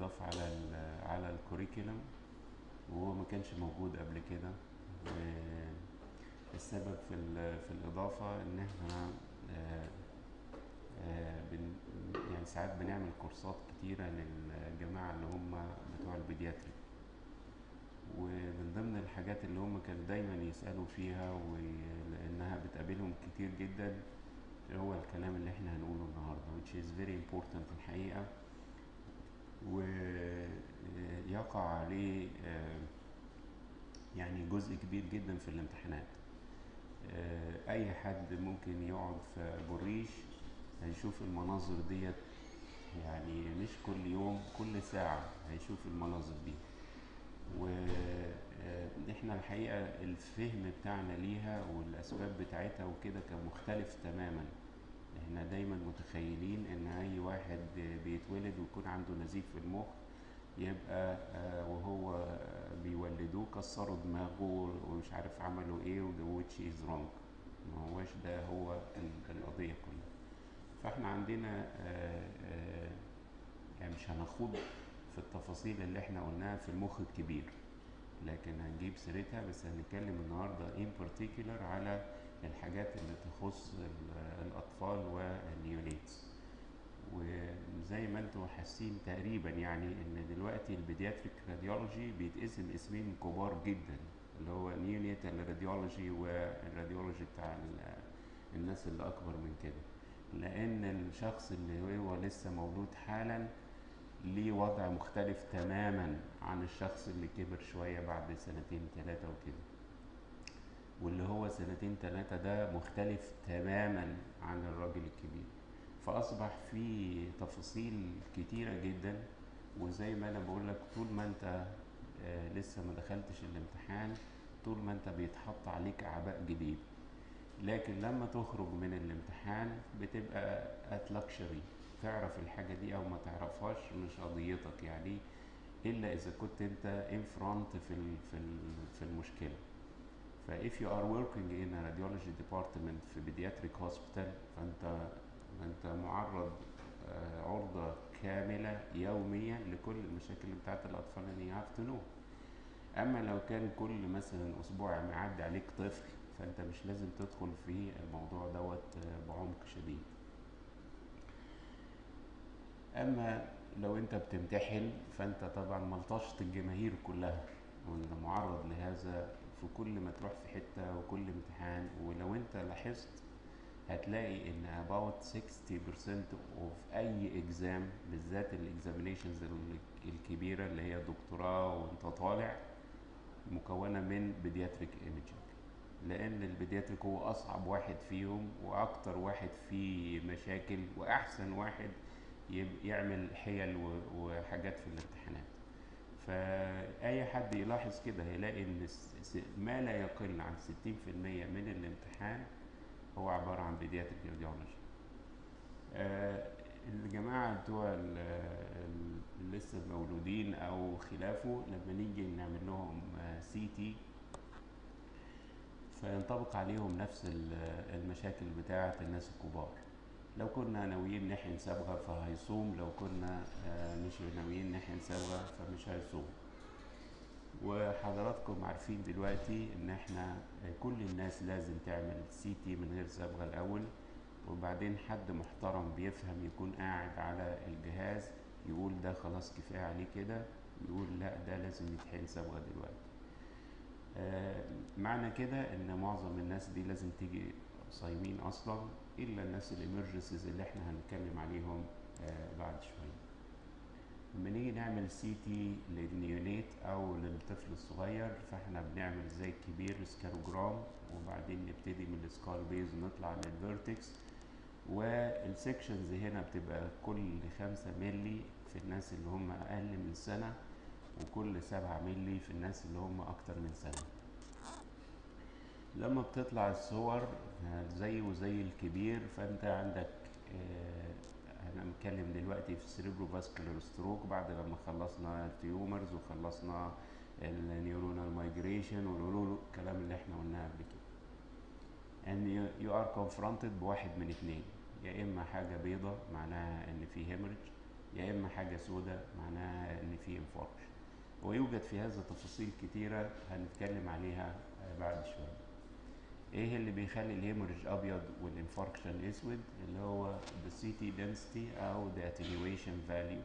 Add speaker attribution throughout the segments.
Speaker 1: اتضاف على الكوريكولم، وهو ما كانش موجود قبل كده. السبب في الإضافة إن إحنا آه، يعني ساعات بنعمل كورسات كتيرة للجماعة اللي هم بتوع البيدياتري، ومن ضمن الحاجات اللي هم كانوا دايما يسألوا فيها ولأنها بتقابلهم كتير جدا هو الكلام اللي احنا هنقوله النهاردة which is very important الحقيقة، ويقع عليه يعني جزء كبير جدا في الامتحانات. اي حد ممكن يقعد في بوريش هيشوف المناظر ديت، يعني مش كل يوم، كل ساعة هيشوف المناظر دي. واحنا الحقيقة الفهم بتاعنا ليها والاسباب بتاعتها وكده كان مختلف تماما. احنا دايما متخيلين ان اي واحد بيتولد ويكون عنده نزيف في المخ يبقى وهو بيولدوه كسروا دماغه ومش عارف عملوا ايه which is wrong. ما هوش ده هو القضية كلها. فاحنا عندنا يعني مش هنخوض في التفاصيل اللي احنا قلناها في المخ الكبير، لكن هنجيب سيرتها، بس هنتكلم النهارده in particular على الحاجات اللي تخص الأطفال والنيونيتس. وزي ما انتم حاسين تقريبا يعني ان دلوقتي البيدياتريك راديولوجي بيتقسم اسمين كبار جدا، اللي هو نيونيتال راديولوجي والراديولوجي بتاع الناس اللي اكبر من كده، لان الشخص اللي هو لسه مولود حالا ليه وضع مختلف تماما عن الشخص اللي كبر شوية بعد سنتين ثلاثة وكده، واللي هو سنتين ثلاثة ده مختلف تماما عن الراجل الكبير. فأصبح في تفاصيل كتيرة جدا، وزي ما أنا بقولك طول ما أنت لسه ما دخلتش الامتحان طول ما أنت بيتحط عليك أعباء جديد، لكن لما تخرج من الامتحان بتبقى at luxury، تعرف الحاجة دي أو ما تعرفهاش مش قضيتك يعني، إلا إذا كنت أنت in front في المشكلة. ف if you are working in a radiology department في pediatric hospital فأنت معرض عرضة كاملة يوميا لكل المشاكل بتاعت الأطفال اللي you have to know. أما لو كان كل مثلا أسبوع معدي عليك طفل فأنت مش لازم تدخل في الموضوع دوت بعمق شديد. أما لو أنت بتمتحن فأنت طبعا ملطشة الجماهير كلها، وأنت معرض لهذا في كل ما تروح في حتة وكل امتحان. ولو أنت لاحظت هتلاقي ان about 60% of اي exam بالذات الاكزامينيشنز الكبيرة اللي هي دكتوراه وانت طالع مكونة من بيدياتريك ايميجينج، لان البيدياتريك هو اصعب واحد فيهم واكتر واحد فيه مشاكل واحسن واحد يعمل حيل وحاجات في الامتحانات. فأي حد يلاحظ كده هيلاقي ان ما لا يقل عن 60% من الامتحان هو عبارة عن بيدياتريك راديولوجي. الجماعة بتوع اللي لسه مولودين أو خلافه لما نيجي نعمل لهم سي تي فينطبق عليهم نفس المشاكل بتاعة الناس الكبار. لو كنا ناويين نحقن صبغة فهيصوم، لو كنا مش ناويين نحقن صبغة فمش هيصوم. وحضراتكم عارفين دلوقتي ان احنا كل الناس لازم تعمل سي تي من غير صبغة الاول، وبعدين حد محترم بيفهم يكون قاعد على الجهاز يقول ده خلاص كفاية عليه كده، يقول لا ده لازم يتحقن صبغة دلوقتي. معنى كده ان معظم الناس دي لازم تيجي صايمين اصلا، الا الناس الامرجنسيز اللي احنا هنتكلم عليهم بعد شوية. لما نيجي نعمل سي تي للنيونيت او للطفل الصغير فاحنا بنعمل زي الكبير سكاروجرام، وبعدين نبتدي من السكال بيز ونطلع للفيرتكس، والسكشنز هنا بتبقى كل 5 ملي في الناس اللي هم اقل من سنة، وكل 7 ملي في الناس اللي هم اكتر من سنة. لما بتطلع الصور زي وزي الكبير فانت عندك انا بنتكلم دلوقتي في السيريبرو فاسكولار ستروك بعد لما خلصنا التيومرز وخلصنا النيورونال مايجريشن والكلام اللي احنا قلناه قبل كده. ان you are confronted بواحد من اتنين، يا اما حاجه بيضة معناها ان في هيموريج، يا اما حاجه سوداء معناها ان في انفاركشن. ويوجد في هذا تفاصيل كتيره هنتكلم عليها بعد شويه. ايه اللي بيخلي الهيموريج ابيض والانفاركشن اسود؟ اللي هو the CT density او the attenuation value.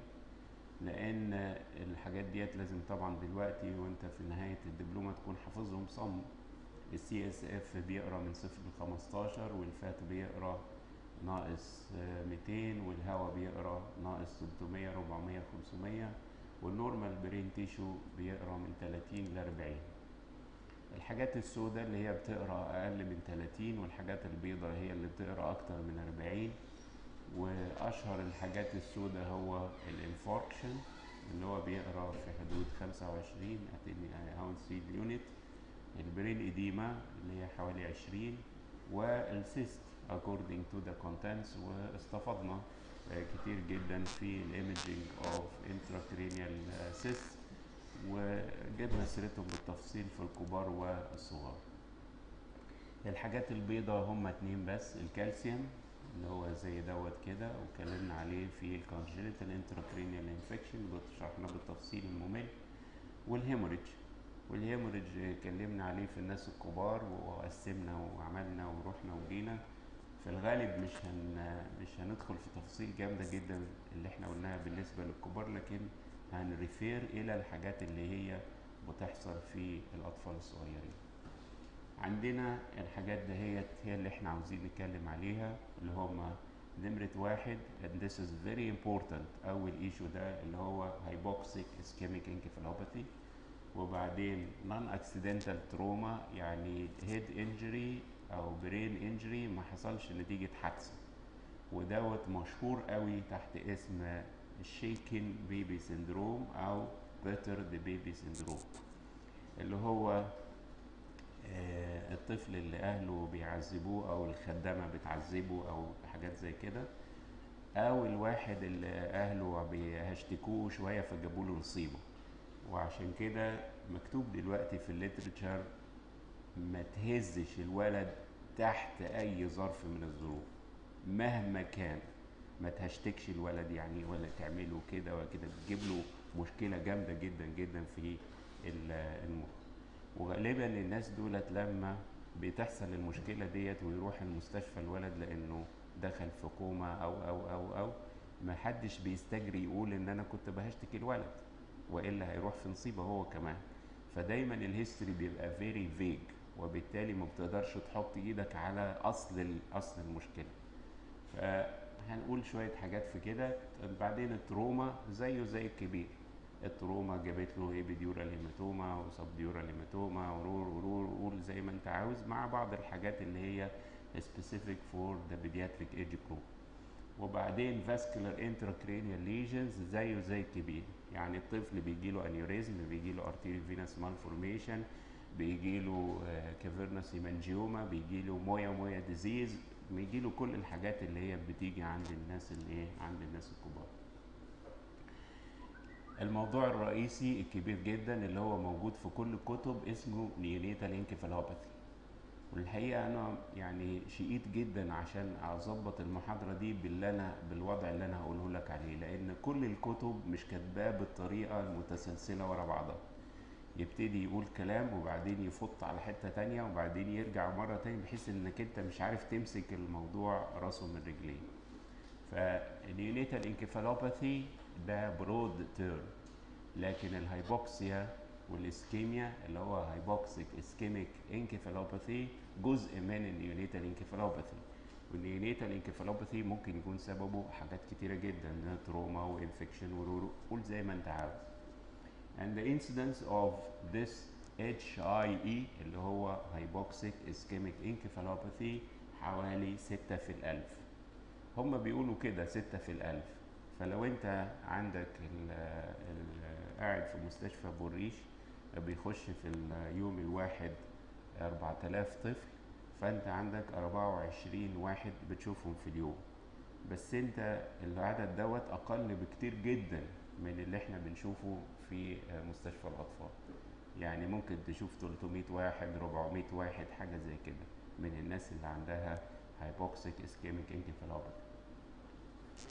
Speaker 1: لان الحاجات ديت لازم طبعا دلوقتي وانت في نهايه الدبلومه تكون حافظهم صم. السي اس اف بيقرا من 0 ل 15، والفات بيقرا ناقص 200، والهواء بيقرا ناقص 300 400 500، والنورمال برين تيشو بيقرا من 30 ل 40. الحاجات السوداء اللي هي بتقرا اقل من 30، والحاجات البيضاء هي اللي بتقرا اكتر من 40. واشهر الحاجات السوداء هو الانفاركشن اللي هو بيقرا في حدود 25 اوunce يونت، البرين ايديما اللي هي حوالي 20، والسيست according to the contents. واستفدنا كتير جدا في الايمجينج اوف intracranial cysts، وجبنا سيرتهم بالتفصيل في الكبار والصغار. الحاجات البيضاء هم 2 بس، الكالسيوم اللي هو زي دوت كده واتكلمنا عليه في الكونجنتال انتراكرينيال انفكشن اللي شرحناه بالتفصيل الممل، والهيموريج. والهيموريج اتكلمنا عليه في الناس الكبار وقسمنا وعملنا ورحنا وجينا. في الغالب مش هندخل في تفاصيل جامده جدا اللي احنا قلناها بالنسبه للكبار، لكن هنريفير الى الحاجات اللي هي بتحصل في الاطفال الصغيرين. عندنا الحاجات دهيت هي اللي احنا عاوزين نتكلم عليها، اللي هما نمرة 1 and this is very important. أول ايشو ده اللي هو hypoxic ischemic encephalopathy، وبعدين non accidental trauma يعني head injury أو brain injury ما حصلش نتيجة حادثة، ودوت مشهور قوي تحت اسم shaken baby syndrome أو battered baby syndrome، اللي هو الطفل اللي اهله بيعذبوه او الخدامه بتعذبه او حاجات زي كده، او الواحد اللي اهله بيشتكوه شويه فجابوا له نصيبه. وعشان كده مكتوب دلوقتي في الليترشر ما تهزش الولد تحت اي ظرف من الظروف مهما كان، ما تهشتكش الولد يعني ولا تعمله كده ولا كده، بتجيب له مشكله جامده جدا جدا في المخ. وغالبا الناس دولت لما بتحصل المشكلة ديت ويروح المستشفى الولد لانه دخل في كوما او ما حدش بيستجري يقول ان انا كنت بهشتكي الولد، والا هيروح في نصيبه هو كمان. فدايما الهيستوري بيبقى فيري فيج، وبالتالي ما بتقدرش تحط ايدك على اصل المشكلة. فهنقول شوية حاجات في كده. بعدين التروما زيه زي الكبير، التروما جابت له ايبيديورال هيماتوما وسبديورال هيماتوما ورور قول زي ما انت عاوز، مع بعض الحاجات اللي هي specific for the pediatric age group. وبعدين vascular intracranial lesions زيه زي الكبير، يعني الطفل بيجيله انيوريزم، بيجيله arterial venous malformation، بيجيله cavernous hemangioma، بيجيله مويا ديزيز، بيجيله كل الحاجات اللي هي بتيجي عند الناس عند الناس الكبار. الموضوع الرئيسي الكبير جدا اللي هو موجود في كل الكتب اسمه نيونيتال انكفالوباثي. والحقيقه انا يعني شقيت جدا عشان اظبط المحاضره دي بالوضع اللي انا هقوله لك عليه، لان كل الكتب مش كاتباه بالطريقه المتسلسله ورا بعضها. يبتدي يقول كلام وبعدين يفط على حته تانية وبعدين يرجع مره تانية، بحيث انك انت مش عارف تمسك الموضوع راسه من رجليه. فالنيونيتال انكفالوباثي ده برود تيرم، لكن الهايبوكسيا والاسكيميا اللي هو هايبوكسيك اسكيميك انكفالوباثي جزء من النيونيتال انكفالوباثي. والنيونيتال انكفالوباثي ممكن يكون سببه حاجات كتيرة جدا، تروما وانفكشن قول زي ما انت عاوز. and the incidence of this HIE اللي هو hypoxic ischemic encephalopathy حوالي 6 في الألف. هم بيقولوا كده 6 في الألف. فلو انت عندك قاعد في مستشفى بوريش بيخش في اليوم الواحد 4000 طفل، فانت عندك 24 واحد بتشوفهم في اليوم، بس انت العدد دوت اقل بكتير جدا من اللي احنا بنشوفه في مستشفى الاطفال. يعني ممكن تشوف 300 واحد 400 واحد حاجه زي كده من الناس اللي عندها hypoxic ischemic encephalopathy.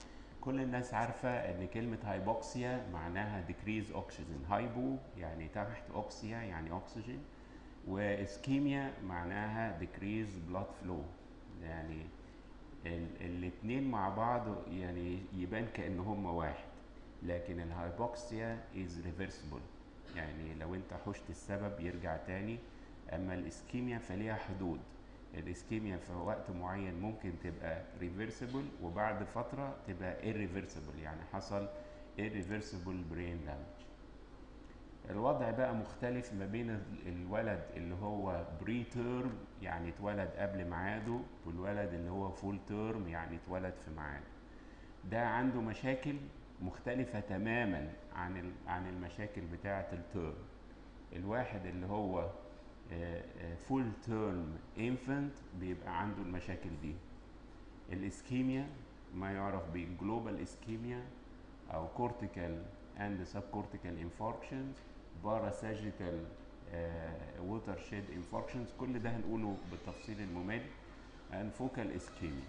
Speaker 1: كل الناس عارفة ان كلمة هايبوكسيا معناها decrease oxygen. هايبو يعني تحت، اوكسيا يعني اكسجين، واسكيميا معناها decrease blood flow. يعني الاتنين مع بعض يعني يبان كأن هما واحد، لكن الهايبوكسيا is reversible، يعني لو انت حشت السبب يرجع تاني. اما الاسكيميا فليها حدود. الاسكيميا في وقت معين ممكن تبقى reversible، وبعد فترة تبقى irreversible، يعني حصل irreversible brain damage. الوضع بقى مختلف ما بين الولد اللي هو بري تيرم يعني اتولد قبل ميعاده، والولد اللي هو فول تيرم يعني اتولد في ميعاده. ده عنده مشاكل مختلفة تماما عن المشاكل بتاعة التيرم. الواحد اللي هو فول تيرم انفنت بيبقى عنده المشاكل دي. الاسكيميا ما يعرف بالجلوبال اسكيميا او كورتيكال اند سب كورتيكال انفاركشنز، باراساجيتال ووتر شيد انفاركشنز، كل ده هنقوله بالتفصيل الممل. فوكال اسكيميا.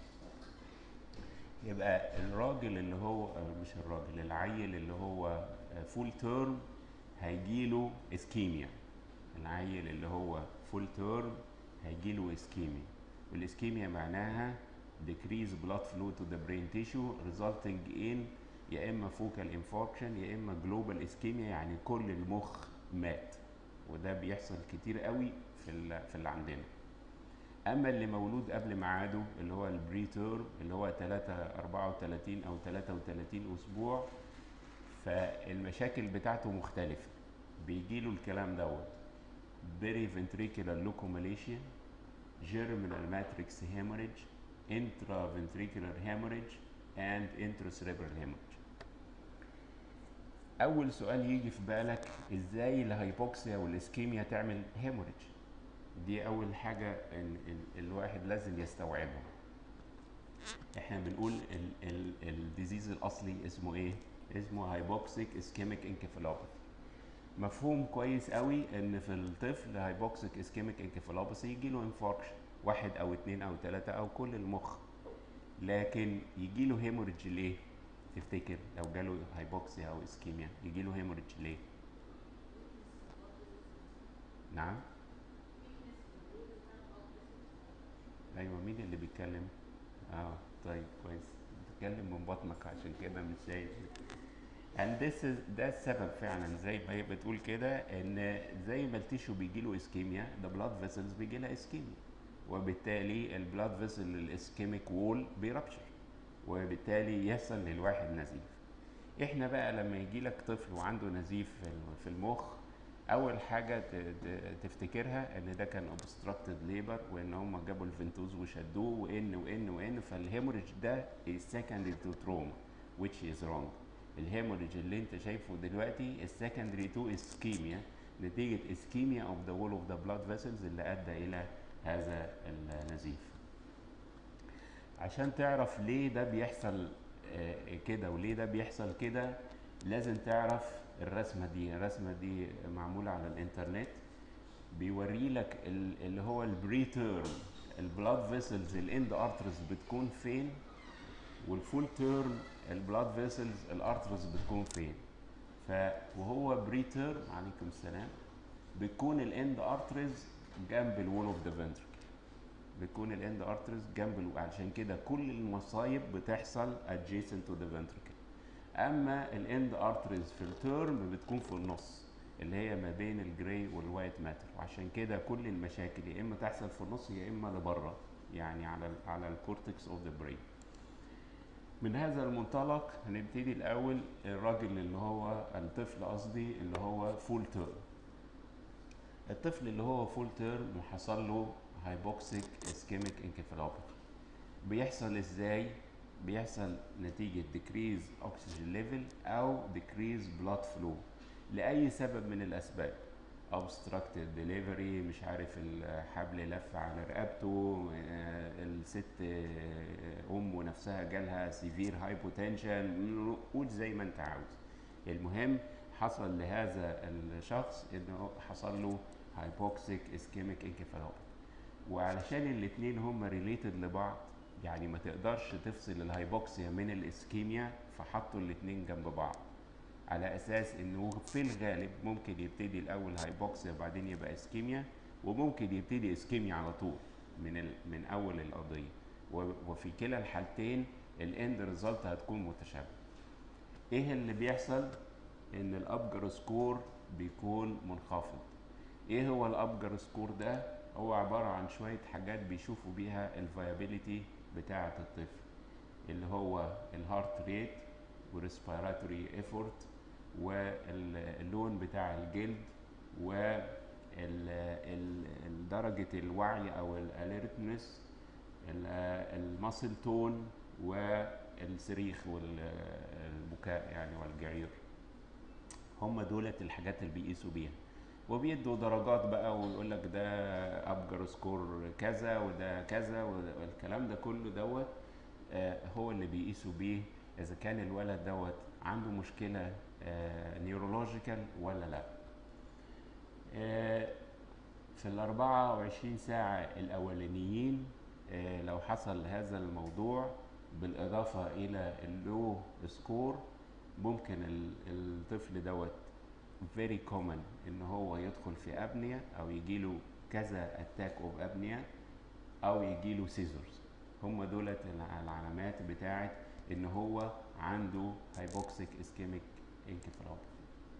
Speaker 1: يبقى الراجل اللي هو مش الراجل، العيل اللي هو فول تيرم هيجيله اسكيميا. العيل اللي هو فول تيرم هيجيله اسكيميا، والاسكيميا معناها decrease blood flow to the brain tissue resulting in يا اما focal infarction يا اما global ischemia، يعني كل المخ مات. وده بيحصل كتير قوي في اللي عندنا. اما اللي مولود قبل ميعاده اللي هو البريتور اللي هو 34 او 33 اسبوع، فالمشاكل بتاعته مختلفه. بيجيله الكلام دوت periventricular leukomalacia، germinal matrix hemorrhage، intraventricular hemorrhage and intracerebral hemorrhage. اول سؤال يجي في بالك، ازاي الهايبوكسيا والاسكيميا تعمل هيموريج؟ دي اول حاجه الواحد لازم يستوعبها. احنا بنقول الديزيز الاصلي اسمه ايه؟ اسمه هايبوكسيك اسكيميك انكفالوباثي. مفهوم كويس قوي ان في الطفل هايبوكسيك اسكيميك انكفالوباثي يجي له انفاركشن، واحد او اتنين او تلاته او كل المخ. لكن يجي له هيموريج ليه؟ تفتكر لو جاله هايبوكسيا او اسكيميا يجي له هيموريج ليه؟ نعم؟ ايوه، مين اللي بيتكلم؟ طيب كويس، بتتكلم من بطنك عشان كده مش شايف. and this is ده السبب فعلا زي ما هي بتقول كده، ان زي ما التيشو بيجي له اسكيميا، the blood vessels بيجي لها اسكيميا، وبالتالي البلاد فيسل الاسكيميك وول بيربشر، وبالتالي يحصل للواحد نزيف. احنا بقى لما يجي لك طفل وعنده نزيف في المخ، اول حاجه تفتكرها ان ده كان obstructed labor، وان هم جابوا الفنتوز وشدوه وان فالهيموريج ده is secondary to trauma which is wrong. الهيموريج اللي انت شايفه دلوقتي is secondary to ischemia، نتيجه ischemia of the wall of the blood vessels اللي ادى الى هذا النزيف. عشان تعرف ليه ده بيحصل كده وليه ده بيحصل كده، لازم تعرف الرسمه دي. الرسمه دي معموله على الانترنت، بيوري لك اللي هو البريتيرم البلاد فيسلز الاند ارترز بتكون فين، والفول تيرم البلاد فيسلز الارترز بتكون فين. وهو بريتيرم عليكم السلام بتكون الاند ارترز جنب الوول اوف ذا فنتركل، بتكون الاند ارترز جنب عشان كده كل المصايب بتحصل adjacent to the ventricle. اما الاند ارترز في التيرم بتكون في النص اللي هي ما بين الجراي والوايت ماتر، وعشان كده كل المشاكل يا اما تحصل في النص يا اما لبره، يعني على الكورتكس اوف ذا برين. من هذا المنطلق هنبتدي الاول الراجل اللي هو الطفل قصدي اللي هو فول تيرم. الطفل اللي هو فول تيرم حصل له هايبوكسيك اسكيميك انكفالوباثي. بيحصل ازاي؟ بيحصل نتيجة decrease oxygen level أو decrease blood flow لأي سبب من الأسباب. obstructed delivery، مش عارف الحبل لف على رقبته، الست أمه نفسها جالها severe hypotension، قول زي ما أنت عاوز. المهم حصل لهذا الشخص إنه حصل له hypoxic ischemic encephalopathy. وعلشان الاتنين هم related لبعض، يعني ما تقدرش تفصل الهايبوكسيا من الاسكيميا، فحطوا الاتنين جنب بعض على اساس انه في الغالب ممكن يبتدي الاول هايبوكسيا وبعدين يبقى اسكيميا، وممكن يبتدي اسكيميا على طول من اول القضيه، وفي كلا الحالتين الاند ريزلت هتكون متشابهه. ايه اللي بيحصل؟ ان الابجر سكور بيكون منخفض. ايه هو الابجر سكور ده؟ هو عباره عن شويه حاجات بيشوفوا بيها الفيابيليتي بتاعه الطفل، اللي هو الهارت ريت وريسبيراتوري ايفورت واللون بتاع الجلد ودرجة الوعي او الاليرتنس، الماسل تون والصريخ والبكاء يعني والجعير. هم دولت الحاجات اللي بيقيسوا بيها، وبيدوا درجات بقى ويقول لك ده ابجر سكور كذا وده كذا، والكلام ده كله دوت هو اللي بيقيسوا بيه اذا كان الولد دوت عنده مشكله نيورولوجيكال ولا لا. في ال 24 ساعه الاولانيين لو حصل هذا الموضوع بالاضافه الى اللو سكور، ممكن الطفل دوت very common ان هو يدخل في ابنيا او يجيله كذا اتاك اوف ابنيا او يجيله سيزرز. هم دولت العلامات بتاعت ان هو عنده هايبوكسيك اسكيميك انكفالوباثي.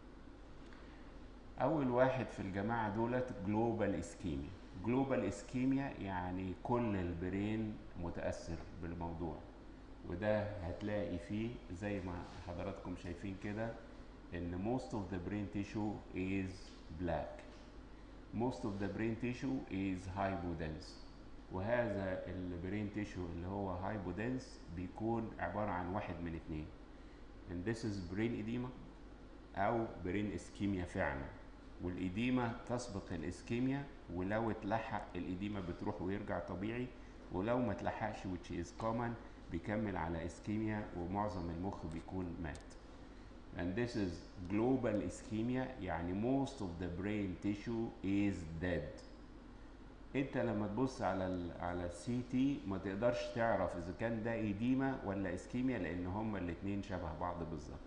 Speaker 1: اول واحد في الجماعه دولت جلوبال اسكيميا. جلوبال اسكيميا يعني كل البرين متاثر بالموضوع، وده هتلاقي فيه زي ما حضراتكم شايفين كده ان most of the brain tissue is black, most of the brain tissue is hypodense. وهذا البرين تيشو اللي هو هايبودنس بيكون عبارة عن واحد من اتنين، and this is brain edema أو برين اسكيميا فعلا. والإديمة تسبق الاسكيميا، ولو اتلحق الإديمة بتروح ويرجع طبيعي، ولو ما اتلحقش which is common بيكمل على اسكيميا ومعظم المخ بيكون مات. And this is global ischemia يعني most of the brain tissue is dead. انت لما تبص على السي تي ما تقدرش تعرف اذا كان ده ايديما ولا اسكيميا، لان هما الاتنين شبه بعض بالظبط.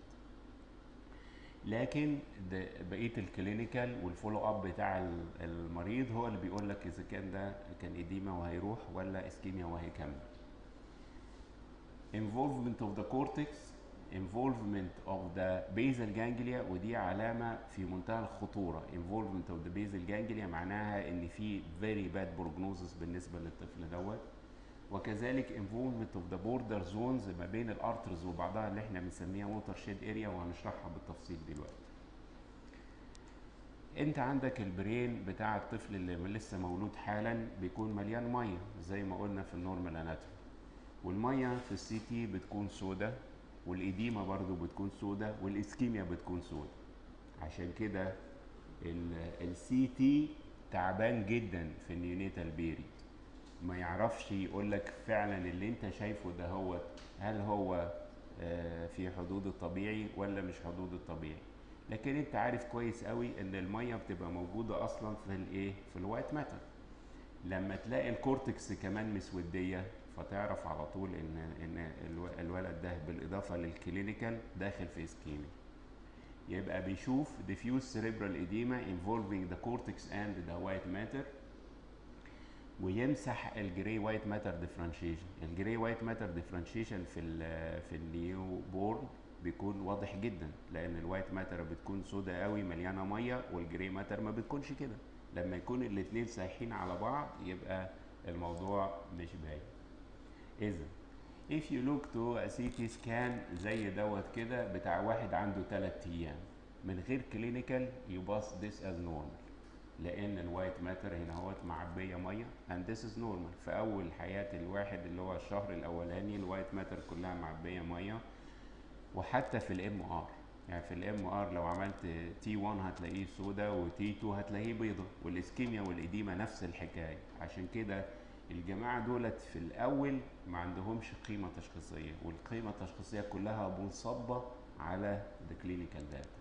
Speaker 1: لكن ده بقيه الكلينيكال والفولو اب بتاع المريض هو اللي بيقول لك اذا كان ده كان ايديما وهيروح ولا اسكيميا وهيكمل. involvement of the cortex, involvement of the basal ganglia، ودي علامة في منتهى الخطورة. involvement of the basal ganglia معناها ان في very bad prognosis بالنسبة للطفل دوت. وكذلك involvement of the border zones ما بين الارترز وبعضها اللي احنا بنسميها watershed area، وهنشرحها بالتفصيل دلوقتي. انت عندك البرين بتاع الطفل اللي لسه مولود حالا بيكون مليان ميه زي ما قلنا في النورمال اناتومي، والميه في السي تي بتكون سودا، والإديمة برضو بتكون سودا، والإسكيميا بتكون سودا. عشان كده السي تي تعبان جدا في النيونيتال بيري، ما يعرفش يقولك فعلا اللي انت شايفه ده هو هل هو في حدود الطبيعي ولا مش حدود الطبيعي. لكن انت عارف كويس قوي ان الميه بتبقى موجوده اصلا في الايه، في الوايت ماتر. لما تلاقي الكورتكس كمان مسوديه فتعرف على طول ان الولد ده بالاضافه للكلينيكال داخل في اسكيميا. يبقى بيشوف diffuse cerebral edema involving the cortex and the white matter، ويمسح الجري وايت ماتر ديفرنشيشن. الجري وايت ماتر ديفرنشيشن في النيو بورن بيكون واضح جدا، لان الوايت ماتر بتكون سودا قوي مليانه ميه، والجري ماتر ما بتكونش كده. لما يكون الاثنين سايحين على بعض يبقى الموضوع مش باين. اذا if you look to a CT scan زي دوت كده بتاع واحد عنده 3 ايام من غير كلينيكال، يبقى this as normal، لان الوايت ماتر هنا اهوت معبيه ميه and this is normal. في اول حياه الواحد اللي هو الشهر الاولاني الوايت ماتر كلها معبيه ميه. وحتى في الام ار، يعني في الام ار لو عملت تي 1 هتلاقيه سودا، وتي 2 هتلاقيه بيضه، والاسكيميا والاديمه نفس الحكايه. عشان كده الجماعه دولت في الاول ما عندهمش قيمه تشخيصيه، والقيمه التشخيصيه كلها منصبه على the clinical data.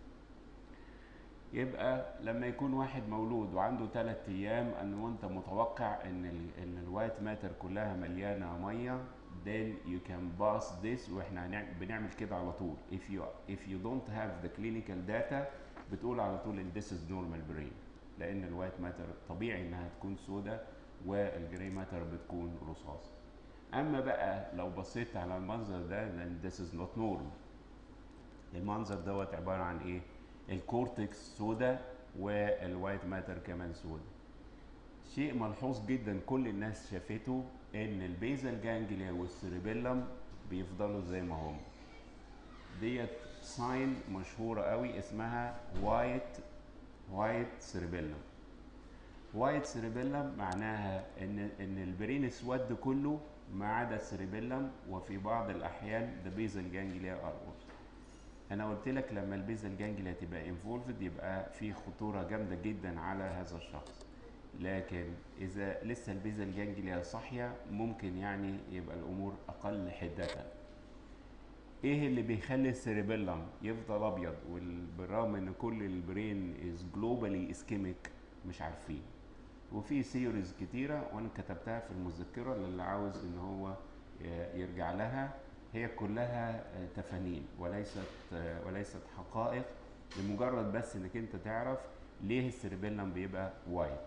Speaker 1: يبقى لما يكون واحد مولود وعنده 3 ايام ان وانت متوقع ان الوايت ماتر كلها مليانه ميه، then you can pass this. واحنا بنعمل كده على طول. if you don't have the clinical data بتقول على طول ان this is normal brain، لان الوايت ماتر طبيعي انها تكون سوداء والجراي ماتر بتكون رصاص. اما بقى لو بصيت على المنظر ده then this is not normal. المنظر دوت عباره عن ايه؟ الكورتكس سوداء والوايت ماتر كمان سوداء. شيء ملحوظ جدا كل الناس شافته ان البيزال جانجليا والسيربيلم بيفضلوا زي ما هم. ديت ساين مشهوره قوي اسمها وايت سيربيلم. وايت سيربيلم معناها ان البرين اسود كله ما عدا السيربيلم، وفي بعض الاحيان the basal ganglia are also. انا قلت لك لما البيزال جانجليا تبقى انفولفد يبقى في خطوره جامده جدا على هذا الشخص، لكن اذا لسه البيزال جانجليا صاحيه ممكن يعني يبقى الامور اقل حده. ايه اللي بيخلي السيربيلم يفضل ابيض بالرغم ان كل البرين از جلوبالي اسكيميك؟ مش عارفين، وفي ثيوريز كتيره وانا كتبتها في المذكره للي عاوز ان هو يرجع لها. هي كلها تفانين وليست حقائق، لمجرد بس انك انت تعرف ليه السيربيلم بيبقى وايت.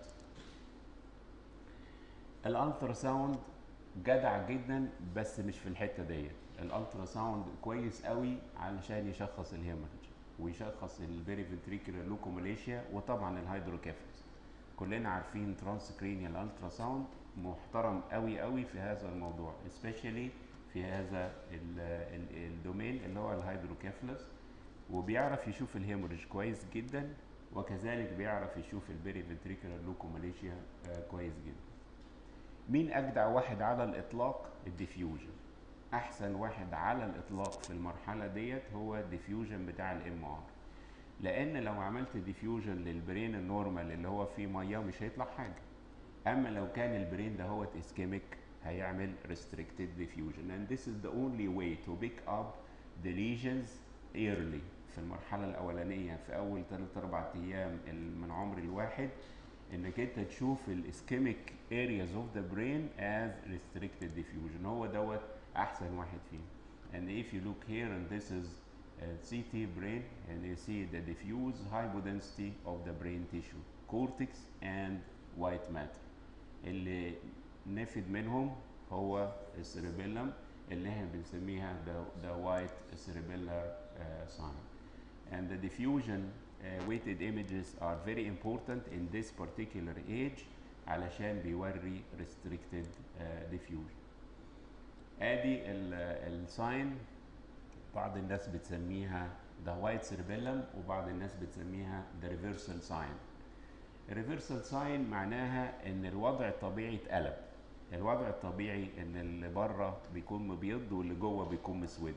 Speaker 1: الالترا ساوند جدع جدا بس مش في الحته ديت. الالترا ساوند كويس قوي علشان يشخص الهيموريج ويشخص البيري فنتريكولار لوكوماليشيا وطبعا الهيدروكيفالس. كلنا عارفين ترانسكرينيال الترا ساوند محترم قوي قوي في هذا الموضوع، especially في هذا الدومين اللي هو الهيدروكيفالس، وبيعرف يشوف الهيموريج كويس جدا، وكذلك بيعرف يشوف البيري فنتريكولار لوكوماليشيا كويس جدا. مين اجدع واحد على الاطلاق؟ الديفيوجن. احسن واحد على الاطلاق في المرحله ديت هو الديفيوجن بتاع الام ار، لان لو عملت ديفيوجن للبرين النورمال اللي هو فيه ميه مش هيطلع حاجه. اما لو كان البرين ده هو اسكيميك هيعمل restricted diffusion and this is the only way to pick up the lesions early في المرحله الاولانيه في اول 3-4 ايام من عمر الواحد، انك انت تشوف الاسكيميك areas of the brain as restricted diffusion. هو دوت احسن واحد فيهم. and if you look here and this is CT brain and you see the diffuse hypodensity of the brain tissue cortex and white matter. اللي نفد منهم هو السيربيلم اللي احنا بنسميها the white cerebellar sign. and the diffusion weighted images are very important in this particular age علشان بيوري restricted diffusion. ادي الساين بعض الناس بتسميها the white cerebellum وبعض الناس بتسميها the reversal sign. الريفرسال ساين معناها ان الوضع الطبيعي اتقلب. الوضع الطبيعي ان اللي بره بيكون مبيض واللي جوه بيكون مسود.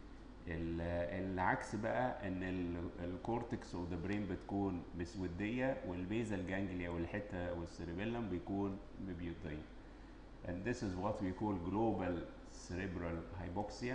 Speaker 1: العكس بقى ان الكورتكس اوف ذا برين بتكون مسوديه والبيزال جانجليا والحته والسيربيلم بيكون مبيضيه. and this is what we call global cerebral hypoxia.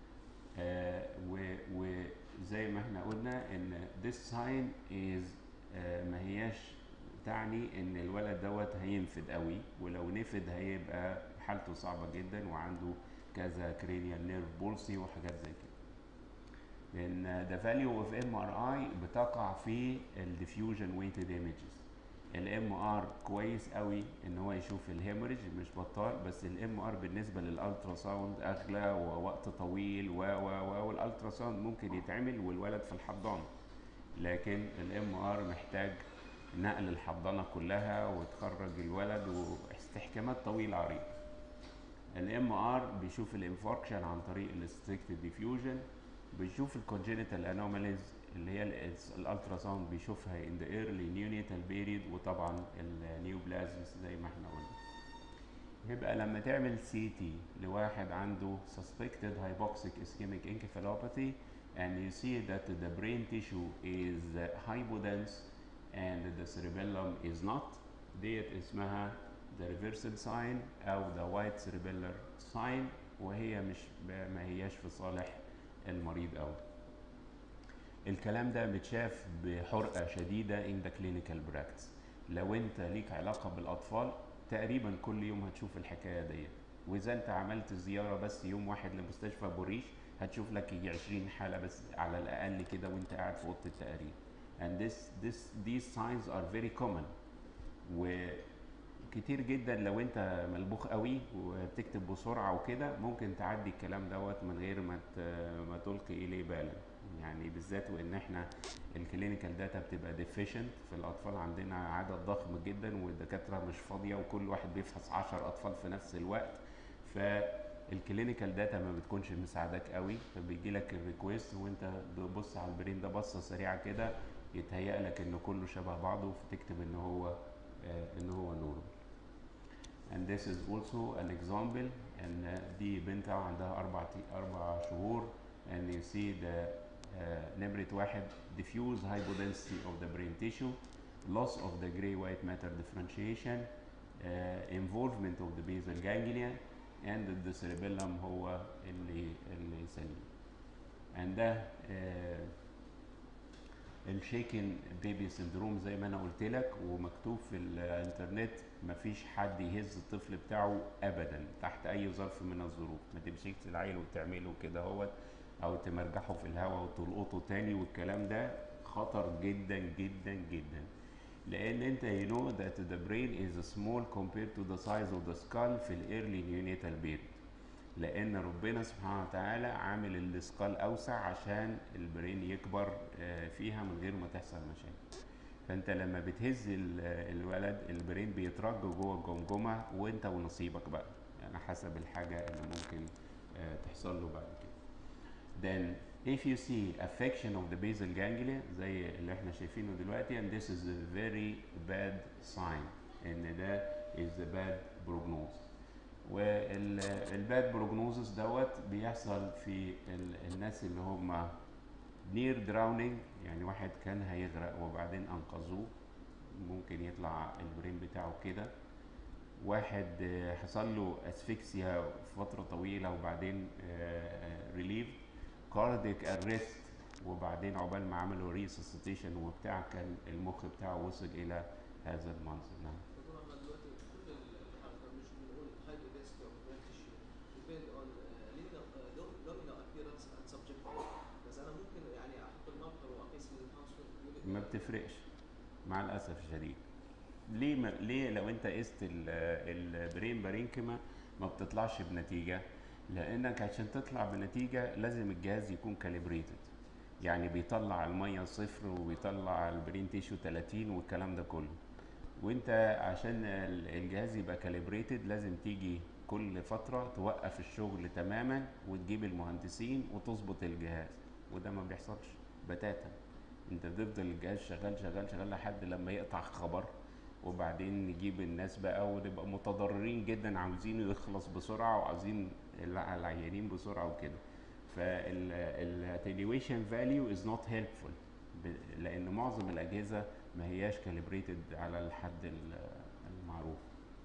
Speaker 1: وزي ما احنا قلنا ان this sign is ما هياش تعني ان الولد دوت هينفد قوي، ولو نفد هيبقى حالته صعبه جدا وعنده كذا كرينيال نيرف بولسي وحاجات زي كده. لان the value of MRI بتقع في الديفيوجن ويتد ايمجز. الام ار كويس قوي ان هو يشوف الهيموريج مش بطال، بس الام ار بالنسبه للالترا ساوند اغلى ووقت طويل والالترا ساوند ممكن يتعمل والولد في الحضانه، لكن الام ار محتاج نقل الحضانه كلها وتخرج الولد واستحكامات طويله عريضه. الام ار بيشوف الانفاركشن عن طريق الستريكتد ديفيوجن، بيشوف الكونجينيتال انوماليز اللي هي الالترا ساوند بيشوفها ان ذا ايرلي نيونيتال بيريد، وطبعا النيوبلازمز زي ما احنا قلنا. يبقى لما تعمل سي تي لواحد عنده suspected hypoxic ischemic encephalopathy and you see that the brain tissue is hypodense and the cerebellum is not، ديت اسمها the reversal sign او the white cerebellar sign، وهي مش ما هياش في صالح المريض أوي. الكلام ده متشاف بحرقة شديدة in the clinical practice. لو انت ليك علاقة بالأطفال تقريبا كل يوم هتشوف الحكاية ديت. واذا انت عملت زياره بس يوم واحد لمستشفى بوريش هتشوف لك يجي 20 حاله بس على الاقل كده وانت قاعد في اوضه التقرير. and these signs are very common. وكتير جدا لو انت ملبوخ قوي وبتكتب بسرعه وكده ممكن تعدي الكلام دوت من غير ما تلقي اليه بالا. يعني بالذات وان احنا الكلينيكال داتا بتبقى ديفيشنت في الاطفال، عندنا عدد ضخم جدا والدكاتره مش فاضيه وكل واحد بيفحص 10 اطفال في نفس الوقت، فالكلينيكال داتا ما بتكونش مساعدك قوي، فبيجي لك الريكويست وانت بتبص على البرين ده بصه سريعه كده يتهيأ لك ان كله شبه بعضه فتكتب ان هو نورمال. and this is also an example. ان دي بنت عندها 4 شهور and you see the نمرة 1 diffuse hypodensity of the brain tissue, loss of the gray white matter differentiation, involvement of the basal ganglia, and the cerebellum هو اللي سليم. and ده الشيكن بيبي سندروم زي ما انا قلت لك، ومكتوب في الانترنت مفيش حد يهز الطفل بتاعه ابدا تحت اي ظرف من الظروف. ما تمسكش العيل وتعمله كده هوت او تمرجحه في الهواء وتلقطه تاني، والكلام ده خطر جدا جدا جدا. لان انت you know that the brain is small compared to the size of the skull في early neonatal period، لان ربنا سبحانه وتعالى عامل السكال اوسع عشان البرين يكبر فيها من غير ما تحصل مشاكل. فانت لما بتهز الولد البرين بيترج جوه الجمجمه وانت ونصيبك بقى، يعني حسب الحاجه اللي ممكن تحصل له بعد كده. then if you see affection of the basal ganglia زي اللي احنا شايفينه دلوقتي and this is a very bad sign ان ده is a bad prognosis. والباد بروجنوزس دوت بيحصل في الناس اللي هم نير دراونينج، يعني واحد كان هيغرق وبعدين انقذوه ممكن يطلع البرين بتاعه كده. واحد حصل له اسفكسيا فتره طويله وبعدين ريليف، كارديك ارست وبعدين عقبال ما عملوا ريسسيتيشن وبتاع كان المخ بتاعه وصل الى هذا المنظر. نعم. ما بتفرقش مع الاسف الشديد. ليه لو انت قست البرين بارينكما ما بتطلعش بنتيجه؟ لانك عشان تطلع بنتيجه لازم الجهاز يكون كاليبريتد، يعني بيطلع الميه 0 وبيطلع البرين تيشو 30 والكلام ده كله. وانت عشان الجهاز يبقى كاليبريتد لازم تيجي كل فتره توقف الشغل تماما وتجيب المهندسين وتظبط الجهاز، وده ما بيحصلش بتاتا. انت بتفضل الجهاز شغال شغال شغال لحد لما يقطع خبر، وبعدين نجيب الناس بقى ونبقى متضررين جدا عاوزين يخلص بسرعه وعاوزين العيانين بسرعه وكده. فالاتنيويشن فاليو از نوت هيلبفول لان معظم الاجهزه ما هياش كاليبريتد على الحد المعروف.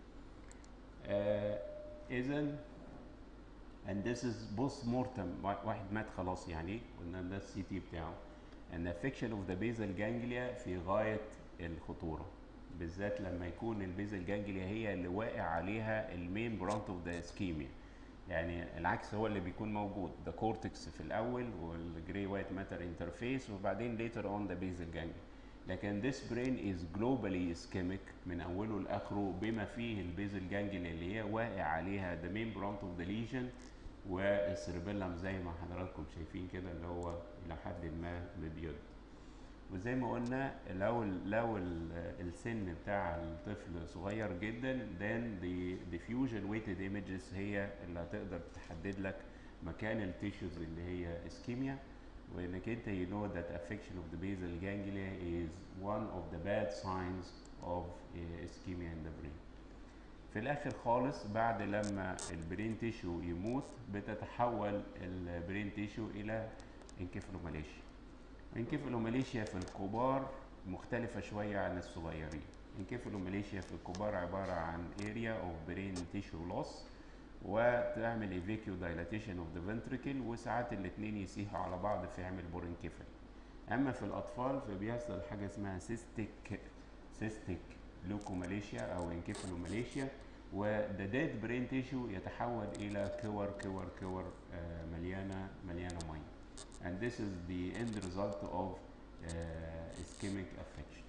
Speaker 1: اذا and this is post mortem، واحد مات خلاص يعني قلنا ده السي تي بتاعه. and affection of the basal ganglia في غايه الخطوره، بالذات لما يكون البيزل جانجليا هي اللي واقع عليها المين برانت اوف ذا اسكيميا. يعني العكس هو اللي بيكون موجود، ده كورتكس في الاول والجري وايت ماتر انترفيس وبعدين later on the basal ganglia. لكن this brain is globally ischemic من اوله لاخره بما فيه البيزل جانجليا اللي هي واقع عليها the main branch of the lesion والسيربيلم زي ما حضراتكم شايفين كده اللي هو الى حد ما مبيض. وزي ما قلنا لو السن بتاع الطفل صغير جدا then the diffusion weighted images هي اللي هتقدر تحدد لك مكان التيشوز اللي هي اسكيميا، وانك انت you know that affection of the basal ganglia is one of the bad signs of ischemia in the brain. في الاخر خالص بعد لما البرين تيشو يموت بتتحول البرين تيشو الى انكفالوماليشيا. انكفالوماليشيا في الكبار مختلفة شوية عن الصغيرين. انكفالوماليشيا في الكبار عبارة عن area of brain tissue loss وتعمل evacuo dilatation of the ventricle وساعات الاتنين يسيحوا على بعض فيعمل بورنكفال. اما في الاطفال فبيحصل حاجة اسمها cystic leukomalacia او انكفالوماليشيا، وده dead brain tissue يتحول الى كور مليانه ميه. and this is the end result of ischemic affection.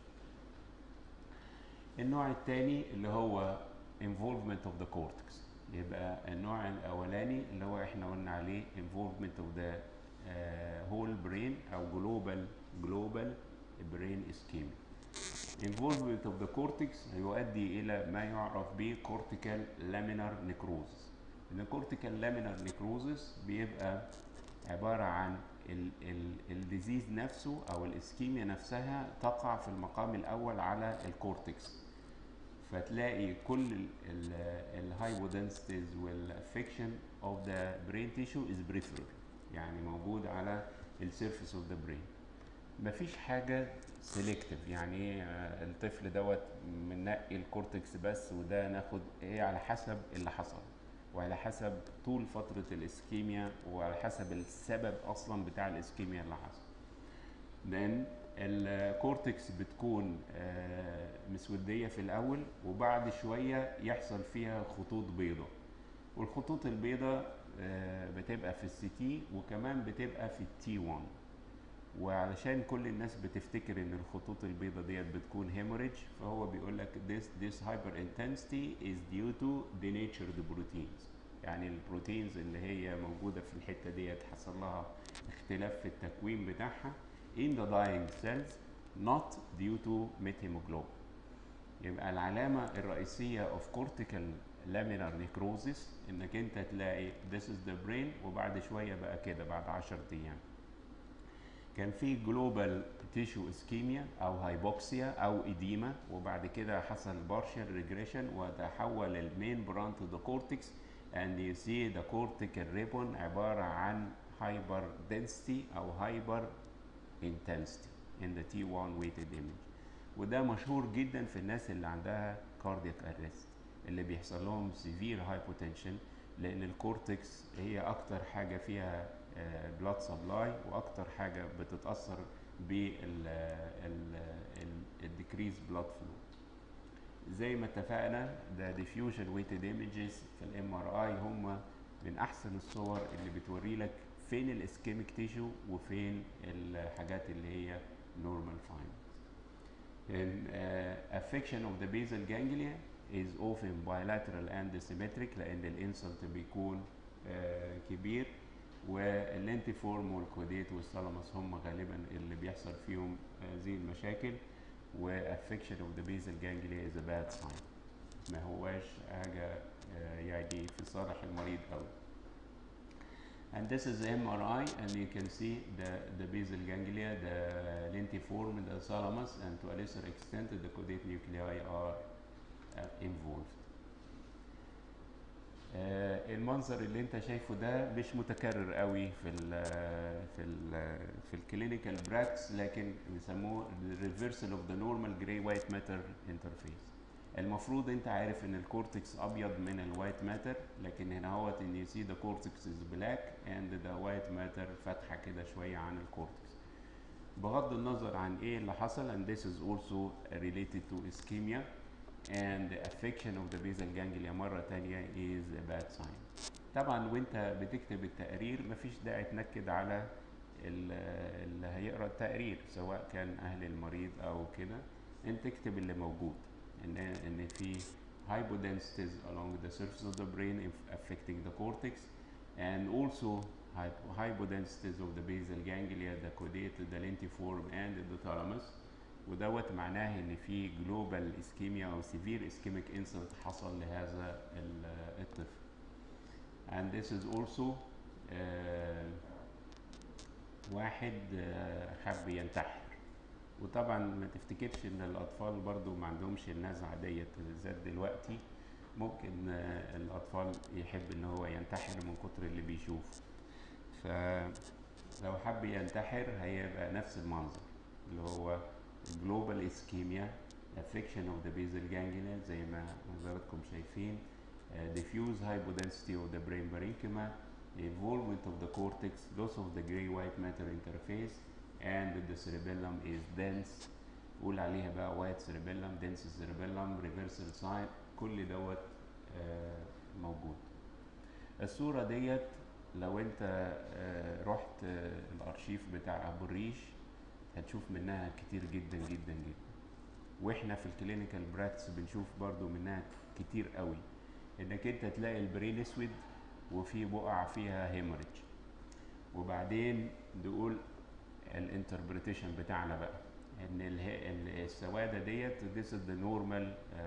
Speaker 1: النوع الثاني اللي هو involvement of the cortex. يبقى النوع الاولاني اللي هو احنا قلنا عليه involvement of the whole brain او global brain ischemia. involvement of the cortex يؤدي الى ما يعرف ب cortical laminar necrosis. ان cortical laminar necrosis بيبقى عباره عن الديزيز نفسه او الاسكيميا نفسها تقع في المقام الاول على الكورتكس، فتلاقي كل الهايبودنسيتيز والافكشن اوف ذا برين تيشو از بريفرال، يعني موجود على السيرفيس اوف ذا برين. مفيش حاجه سيلكتيف، يعني ايه الطفل دوت منقي الكورتكس بس وده ناخد ايه، على حسب اللي حصل وعلى حسب طول فترة الاسكيميا وعلى حسب السبب اصلا بتاع الاسكيميا اللي حصل. لان الكورتكس بتكون مسودية في الاول وبعد شوية يحصل فيها خطوط بيضاء، والخطوط البيضاء بتبقى في السي تي وكمان بتبقى في التي 1. وعلشان كل الناس بتفتكر ان الخطوط البيضاء ديت بتكون هيموريج، فهو بيقول لك this hyper intensity is due to denatured proteins، يعني البروتينز اللي هي موجوده في الحته ديت حصل لها اختلاف في التكوين بتاعها in the dying cells not due to methemoglobin. يبقى العلامه الرئيسيه of cortical laminar necrosis انك انت تلاقي this is the brain وبعد شويه بقى كده بعد 10 ايام كان في جلوبال تيشو اسكيميا او هايبوكسيا او اديما، وبعد كده حصل بارشال ريجريشن وتحول المين بران تو ذا كورتكس and you see the cortical ribbon عباره عن هايبر density او هايبر intensity in the T1 weighted image. وده مشهور جدا في الناس اللي عندها cardiac arrest اللي بيحصل لهم severe hypotension، لان الكورتكس هي اكتر حاجه فيها blood supply واكتر حاجه بتتاثر بال decreased blood flow. زي ما اتفقنا ده diffusion weighted images في الام ار اي هم من احسن الصور اللي بتوري لك فين الاسكيميك تيشو وفين الحاجات اللي هي normal findings. And affection of the basal ganglia is often bilateral and symmetric لان الانسلت بيكون كبير، واللينتيفورم والكوديت والثالاموس هم غالبا اللي بيحصل فيهم هذه المشاكل. وافكشن اوف ذا بيزل جانجليا از ا باد ساين، ما هواش حاجه يعني في صالح المريض قوي. And this is the MRI and you can see the basal ganglia, the lentiform, the thalamus, and to a lesser extent the caudate nuclei are involved. المنظر اللي انت شايفه ده مش متكرر قوي في الكلينيكال براكتس، لكن بيسموه ريفرسال اوف ذا نورمال جراي وايت ماتر انترفيس. المفروض انت عارف ان الكورتكس ابيض من الوايت ماتر، لكن هنا هوت ان يو سي ذا كورتكس از بلاك اند ذا وايت ماتر فاتحه كده شويه عن الكورتكس. بغض النظر عن ايه اللي حصل and this is also related to ischemia and the affection of the basal ganglia مرة تانية is a bad sign. طبعا وانت بتكتب التقرير مفيش داعي تنكد على اللي هيقرا التقرير سواء كان اهل المريض او كده، انت تكتب اللي موجود ان في hypodensities along the surface of the brain affecting the cortex and also hypodensities of the basal ganglia, the caudate, the lentiform and the thalamus. ودوت معناه ان في جلوبال اسكيميا او سيفير اسكيميك انسلت حصل لهذا الطفل. and this is also واحد حب ينتحر. وطبعا ما تفتكرش ان الاطفال برضو ما عندهمش النزعه ديت، بالذات دلوقتي ممكن الاطفال يحب ان هو ينتحر من كتر اللي بيشوفه، فلو حب ينتحر هيبقى نفس المنظر اللي هو global ischemia, affection of the basal ganglia زي ما حضراتكم شايفين, diffuse hypodensity of the brain parenchyma, involvement of the cortex, loss of the gray-white matter interface, and the cerebellum is dense. قول عليها بقى white cerebellum, dense cerebellum, reversal sign. كل دوت موجود. الصورة ديت لو انت رحت الارشيف بتاع ابو الريش هتشوف منها كتير جدا جدا جدا، واحنا في الكلينيكال براكتس بنشوف برضو منها كتير قوي، انك انت تلاقي البرين اسود وفي بقع فيها هيموريج، وبعدين نقول الانتربريتيشن بتاعنا بقى ان السواده ديت this is the normal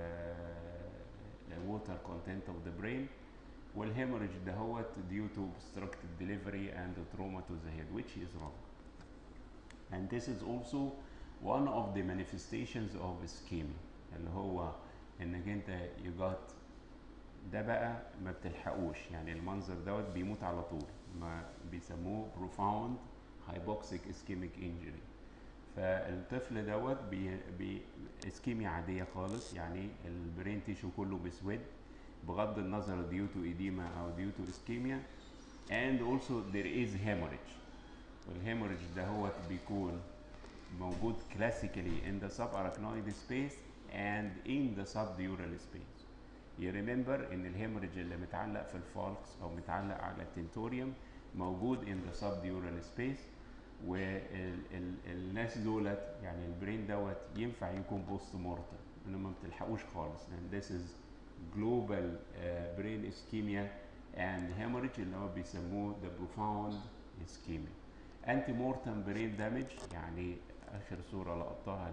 Speaker 1: water content of the brain، والهيموريج دهوت due to obstructed delivery and trauma to the head, which is wrong. And this is also one of the manifestations of ischemia، اللي هو انك انت you got ده بقى ما بتلحقوش، يعني المنظر دوت بيموت على طول، ما بيسموه profound hypoxic ischemic injury. فالطفل دوت اسكيميا عاديه خالص، يعني البرين تيشو كله بيسود بغض النظر due to edema او due to ischemia، and also there is hemorrhage. والهيموريج دهوت بيكون موجود classically in the subarachnoid space and in the subdural space. You remember ان الهيموريج اللي متعلق في الفالكس او متعلق على التنتوريوم موجود in the subdural space، والناس دولت يعني البرين دوت ينفع يكون بوست مورتم، انه ما بتلحقوش خالص، and this is global brain ischemia and hemorrhage اللي هو بيسموه the profound ischemia. anti mortem brain damage، يعني اخر صوره لقطتها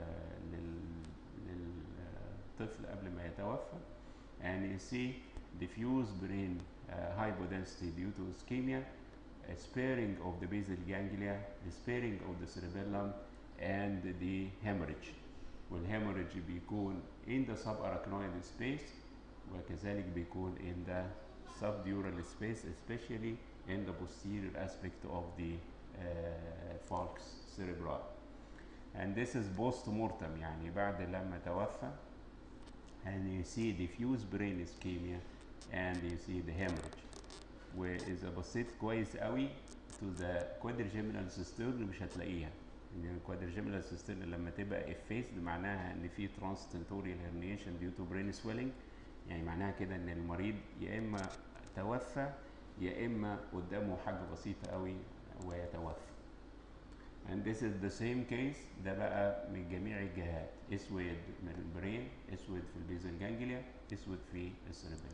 Speaker 1: للطفل قبل ما يتوفى، and you see diffuse brain hypodensity due to ischemia, sparing of the basal ganglia, sparing of the cerebellum and the hemorrhage. والhemorrhage بيكون in the subarachnoid space وكذلك بيكون in the subdural space, especially in the posterior aspect of the falx cerebral. And this is post-mortem، يعني بعد لما توفى، and you see diffuse brain ischemia and you see the hemorrhage. واذا بصيت كويس قوي to the quadrigeminal cistern مش هتلاقيها، ان الquadrigeminal cistern لما تبقى effaced معناها ان في transtentorial herniation due to brain swelling، يعني معناها كده ان المريض يا اما توفى يا اما قدامه حاجه بسيطه قوي ويتوفى. and this is the same case، ده بقى من جميع الجهات، اسود من البرين، اسود في البيزل جانجليا، اسود في السيربيلم.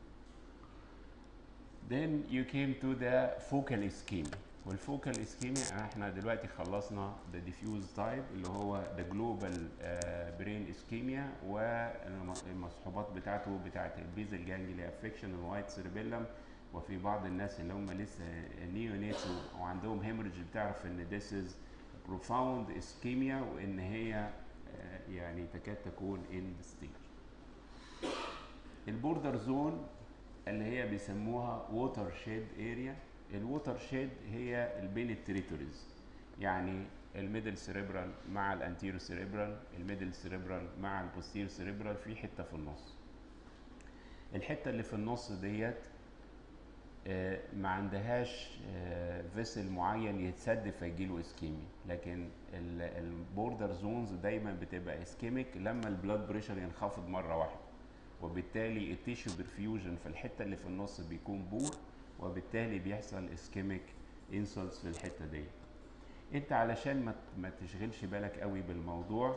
Speaker 1: then you came to the focal ischemia، والفوكال ischemia احنا دلوقتي خلصنا the diffuse type اللي هو the global brain ischemia والمصحوبات بتاعته بتاعت البيزل جانجليا افكشن الوايت سيربيلم، وفي بعض الناس اللي هم لسه نيونيتس وعندهم هيموريج بتعرف ان this is profound ischemia وان هي يعني تكاد تكون in the stage. البوردر زون اللي هي بيسموها ووتر شيد اريا، الووتر شيد هي البين التريتوريز، يعني الميدل سيريبرال مع الانتيرو سيريبرال، الميدل سيريبرال مع البوستيرو سيريبرال، في حته في النص. الحته اللي في النص ديت ما عندهاش فيسل معين يتسد فيجيله اسكيمي، لكن البوردر زونز دايما بتبقى اسكيميك لما البلاد بريشر ينخفض مره واحده، وبالتالي التيشو برفيوجن في الحته اللي في النص بيكون بور، وبالتالي بيحصل اسكيميك انسلتس في الحته دي. انت علشان ما تشغلش بالك قوي بالموضوع،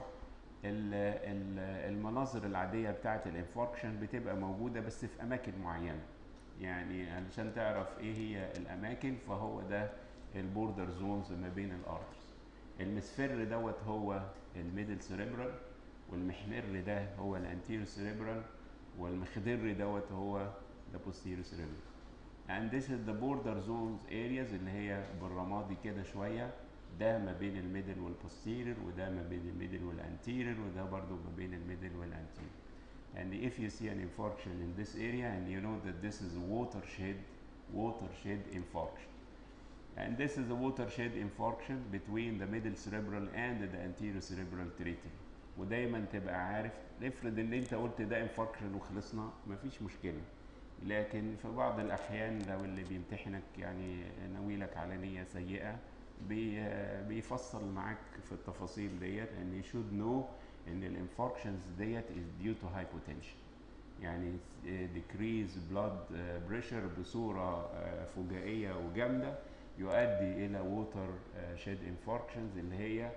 Speaker 1: المناظر العاديه بتاعه الانفاركشن بتبقى موجوده بس في اماكن معينه، يعني علشان تعرف ايه هي الاماكن فهو ده البوردر زونز ما بين الارترز. المسفر دوت هو الميدل سيريبرال، والمحمر ده هو الانتيرو سيريبرال، والمخضر دوت هو the posterior cerebral. and this is the border zones areas اللي هي بالرمادي كده شويه، ده ما بين الميدل والبوستيرير، وده ما بين الميدل والانتيرير، وده برضو ما بين الميدل والانتيرير. and if you see an infarction in this area and you know that this is a watershed infarction, and this is a watershed infarction between the middle cerebral and the anterior cerebral territory. ودايما تبقى عارف، افرض ان انت قلت ده انفاركشن وخلصنا مفيش مشكله، لكن في بعض الاحيان لو اللي بيمتحنك يعني ناويلك على نيه سيئه بيفصل معاك في التفاصيل ديت، and you should know ان الانفاركشنز ديت is due to hypotension. يعني decrease blood pressure بصورة فجائية وجامدة، يؤدي إلى water shed infarctions اللي هي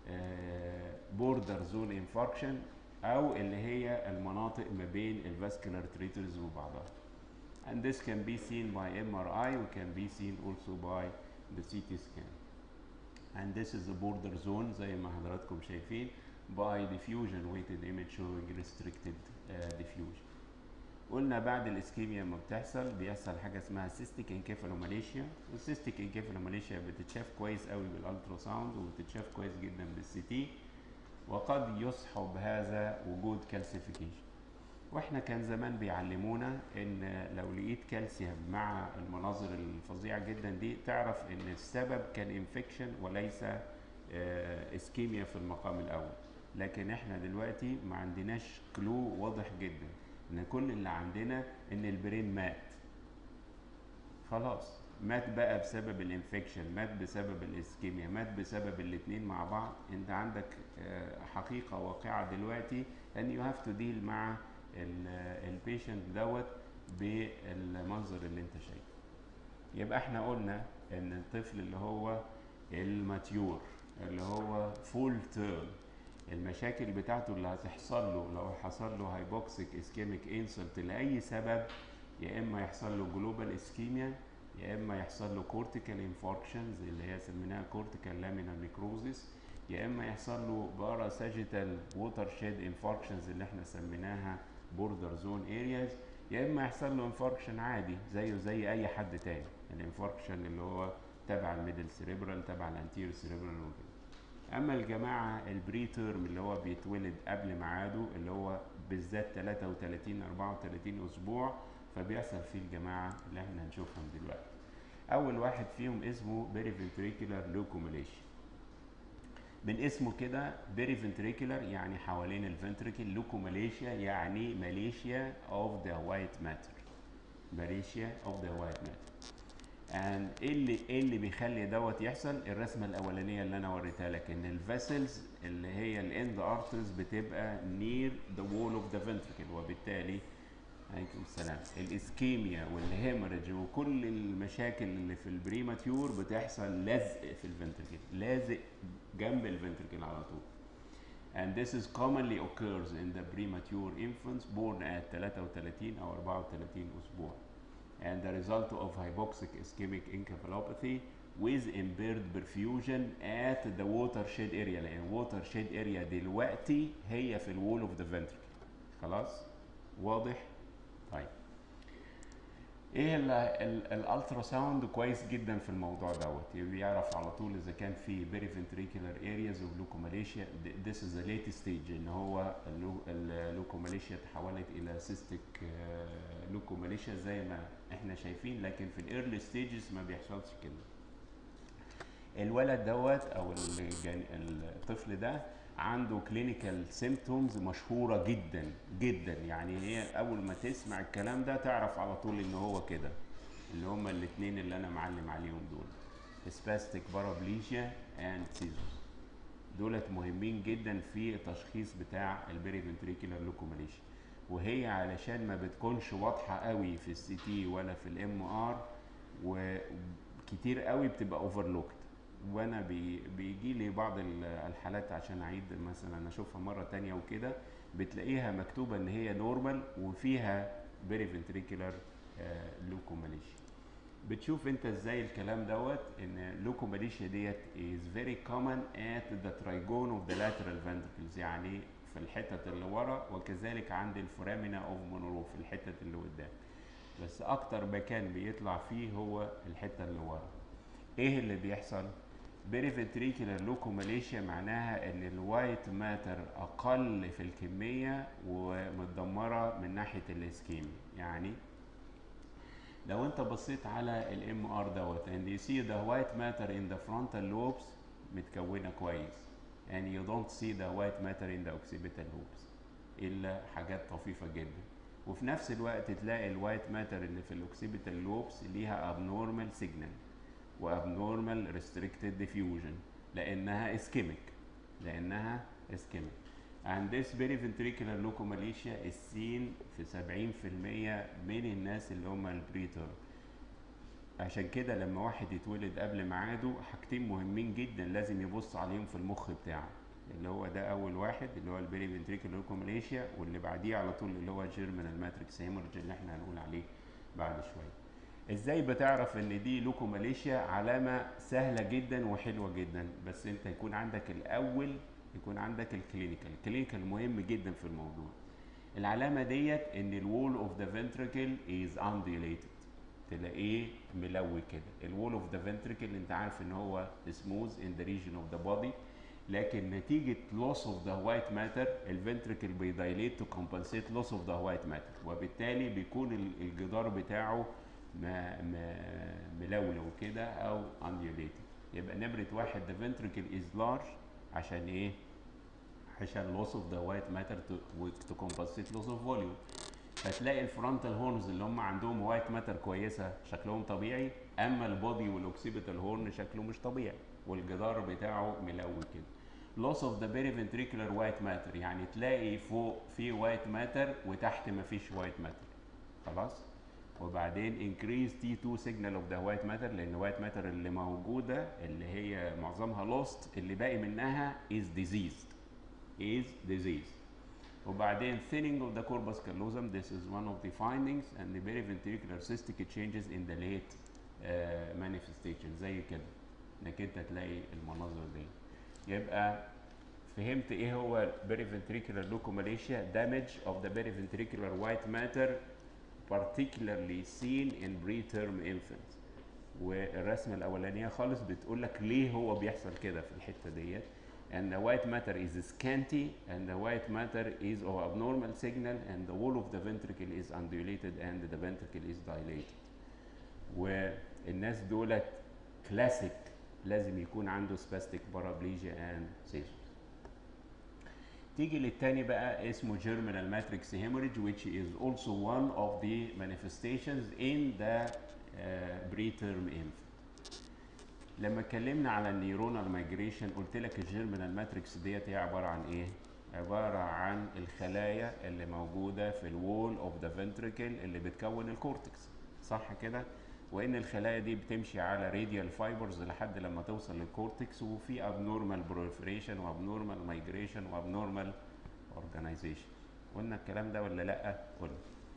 Speaker 1: border zone infarction، أو اللي هي المناطق ما بين الفاسكولار تريتورز وبعضها. And this can be seen by MRI and can be seen also by the CT scan. And this is the border zone زي ما حضراتكم شايفين by diffusion weighted image showing restricted diffusion. قلنا بعد الاسكيميا ما بتحصل بيحصل حاجه اسمها سيستيك انكيفالوماليشيا، والسيستيك انكيفالوماليشيا بتتشاف كويس قوي بالالترا ساوند وبتتشاف كويس جدا بالسي تي، وقد يصحب هذا وجود كالسيفيكيشن. واحنا كان زمان بيعلمونا ان لو لقيت كالسيوم مع المناظر الفظيعه جدا دي تعرف ان السبب كان انفكشن وليس اسكيميا في المقام الاول. لكن احنا دلوقتي ما عندناش كلو واضح جدا، ان كل اللي عندنا ان البرين مات خلاص، مات بقى بسبب الانفكشن، مات بسبب الاسكيميا، مات بسبب الاتنين مع بعض. انت عندك حقيقه واقعه دلوقتي ان يو هاف تو ديل مع البيشنت دوت بالمنظر اللي انت شايفه. يبقى احنا قلنا ان الطفل اللي هو الماتيور اللي هو فول تيرم، المشاكل بتاعته اللي هتحصل له لو حصل له هايبوكسيك اسكيميك انسلت لاي سبب، يا اما يحصل له جلوبال اسكيميا، يا اما يحصل له كورتيكال انفاركشنز اللي هي سميناها كورتيكال لامينال نيكروزيس، يا اما يحصل له بارا ساجيتال ووتر شيد انفاركشنز اللي احنا سميناها بوردر زون ارياز، يا اما يحصل له انفاركشن عادي زيه زي اي حد تاني، الانفاركشن اللي هو تبع الميدل سيريبرال تبع الانتيريور سيريبرال وكده. اما الجماعه البري تيرم اللي هو بيتولد قبل ميعاده اللي هو بالذات 33 34 اسبوع، فبيحصل فيه الجماعه اللي احنا هنشوفهم دلوقتي. اول واحد فيهم اسمه بيريفنتريكولار لوكوماليشيا. من اسمه كده بيريفنتريكولار يعني حوالين الفنتريكل، لوكوماليشيا يعني ماليشيا اوف ذا وايت ماتر، ماليشيا اوف ذا وايت ماتر. and ايه اللي بيخلي دوت يحصل؟ الرسمه الاولانيه اللي انا وريتها لك، ان الفاسلز اللي هي الاند ارترز بتبقى نير ذا وول اوف ذا فنتريكل، وبالتالي عليكم السلام الاسكيميا والهيموريدج وكل المشاكل اللي في البريماتيور بتحصل لزق في الفنتريكل، لازق جنب الفنتريكل على طول. and this is commonly occurs in the premature infants born at 33 او 34 اسبوع. and the result of hypoxic ischemic encephalopathy with impaired perfusion at the watershed area، لان watershed area دلوقتي هي في الوول اوف ذا ventricle. خلاص واضح؟ طيب ايه الالترا ساوند كويس جدا في الموضوع دوت، بيعرف على طول اذا كان في بيريفنتريكولار ارياز اوف لوكوماليشيا. this is the latest stage، ان هو اللوكوماليشيا تحولت الى سيستيك لوكوماليشيا زي ما احنا شايفين، لكن في الايرلي ستيجز ما بيحصلش كده. الولد دوت او الطفل ده عنده كلينيكال سيمبتومز مشهوره جدا جدا، يعني هي اول ما تسمع الكلام ده تعرف على طول ان هو كده، اللي هما الاثنين اللي انا معلم عليهم دول، سباستيك بارابليجيا اند سيزوس. دولت مهمين جدا في التشخيص بتاع البيريفنتريكولار لوكوماليشيا، وهي علشان ما بتكونش واضحه قوي في السي تي ولا في الام ار، وكتير قوي بتبقى اوفرلوكت. وانا بيجي لي بعض الحالات عشان اعيد مثلا اشوفها مره تانية وكده، بتلاقيها مكتوبه ان هي نورمال وفيها بيريفنتريكولار لوكوماليشيا. بتشوف انت ازاي الكلام دوت، ان لوكوماليشيا ديت is very common at the trigon of the lateral ventricles، يعني في الحتت اللي ورا، وكذلك عند الفورامينا اوف مونرو في الحتت اللي قدام، بس اكتر مكان بيطلع فيه هو الحته اللي ورا. ايه اللي بيحصل؟ بيريفنتريكولار لوكوماليشيا معناها ان الوايت ماتر اقل في الكميه ومتدمره من ناحيه الاسكيميا. يعني لو انت بصيت على الام ار دوت and you see the white matter in the frontal lobes متكونه كويس and you don't see the white matter in the occipital lobes الا حاجات طفيفه جدا، وفي نفس الوقت تلاقي الوايت ماتر اللي في الاوكسيبيتال لوبس ليها abnormal signal وابنورمال ريستريكتد ديفيوجن لانها اسكيميك، and this periventricular leukomalacia is seen في 70% من الناس اللي هم البريتر. عشان كده لما واحد يتولد قبل ميعاده حاجتين مهمين جدا لازم يبص عليهم في المخ بتاعه، اللي هو ده اول واحد اللي هو البيريفنتريكولار لوكوماليشيا، واللي بعديه على طول اللي هو جيرمينال ماتريكس هيموريدج اللي احنا هنقول عليه بعد شويه. ازاي بتعرف ان دي لوكوماليشيا؟ علامه سهله جدا وحلوه جدا، بس انت يكون عندك الاول يكون عندك الكلينيكال مهم جدا في الموضوع. العلامه ديت ان الوول اوف ذا فنتريكل از انديليتد، تلاقيه ملوي كده. الوول اوف ذا فنتريكل انت عارف ان هو سموث ان ذا ريجن اوف ذا بودي، لكن نتيجه لوس اوف ذا وايت ماتر الفنتريكل بيدايليت تو كومبنسيت لوس اوف ذا وايت ماتر، وبالتالي بيكون الجدار بتاعه ملولو كده او انديوليتد. يبقى نمره واحد the ventricle is large عشان ايه؟ عشان loss of the white matter to compensate loss of volume. فتلاقي الفرونتال هورنز اللي هم عندهم وايت ماتر كويسه شكلهم طبيعي، اما البودي والاوكسيبيتال هورن شكله مش طبيعي والجدار بتاعه ملوي كده. loss of the periventricular white matter يعني تلاقي فوق في وايت ماتر وتحت مفيش وايت ماتر. خلاص؟ وبعدين increase T2 signal of the white matter، لان white matter اللي موجوده اللي هي معظمها lost اللي باقي منها is diseased. وبعدين thinning of the corpus callosum, this is one of the findings, and the periventricular cystic changes in the late manifestation زي كده انك انت تلاقي المناظر دي. يبقى فهمت ايه هو periventricular leukomalacia؟ damage of the periventricular white matter particularly seen in preterm infants. والرسمه الاولانيه خالص بتقول لك ليه هو بيحصل كده في الحته ديت. And the white matter is scanty, and the white matter is of abnormal signal, and the wall of the ventricle is undulated, and the ventricle is dilated. والناس دولت كلاسيك لازم يكون عنده spastic paraplegia and seizures. تيجي للتاني بقى اسمه germinal matrix hemorrhage, which is also one of the manifestations in the preterm infant. لما اتكلمنا على النيورونال مايجريشن قلت لك الجيرمينال ماتريكس ديت هي عباره عن ايه؟ عباره عن الخلايا اللي موجوده في الوول اوف ذا فنتريكل اللي بتكون الكورتكس، صح كده؟ وان الخلايا دي بتمشي على راديال فايبرز لحد لما توصل للكورتكس، وفي ابنورمال بروليفريشن وابنورمال مايجريشن وابنورمال اورجانيزيشن. قلنا الكلام ده ولا لا؟ قلنا.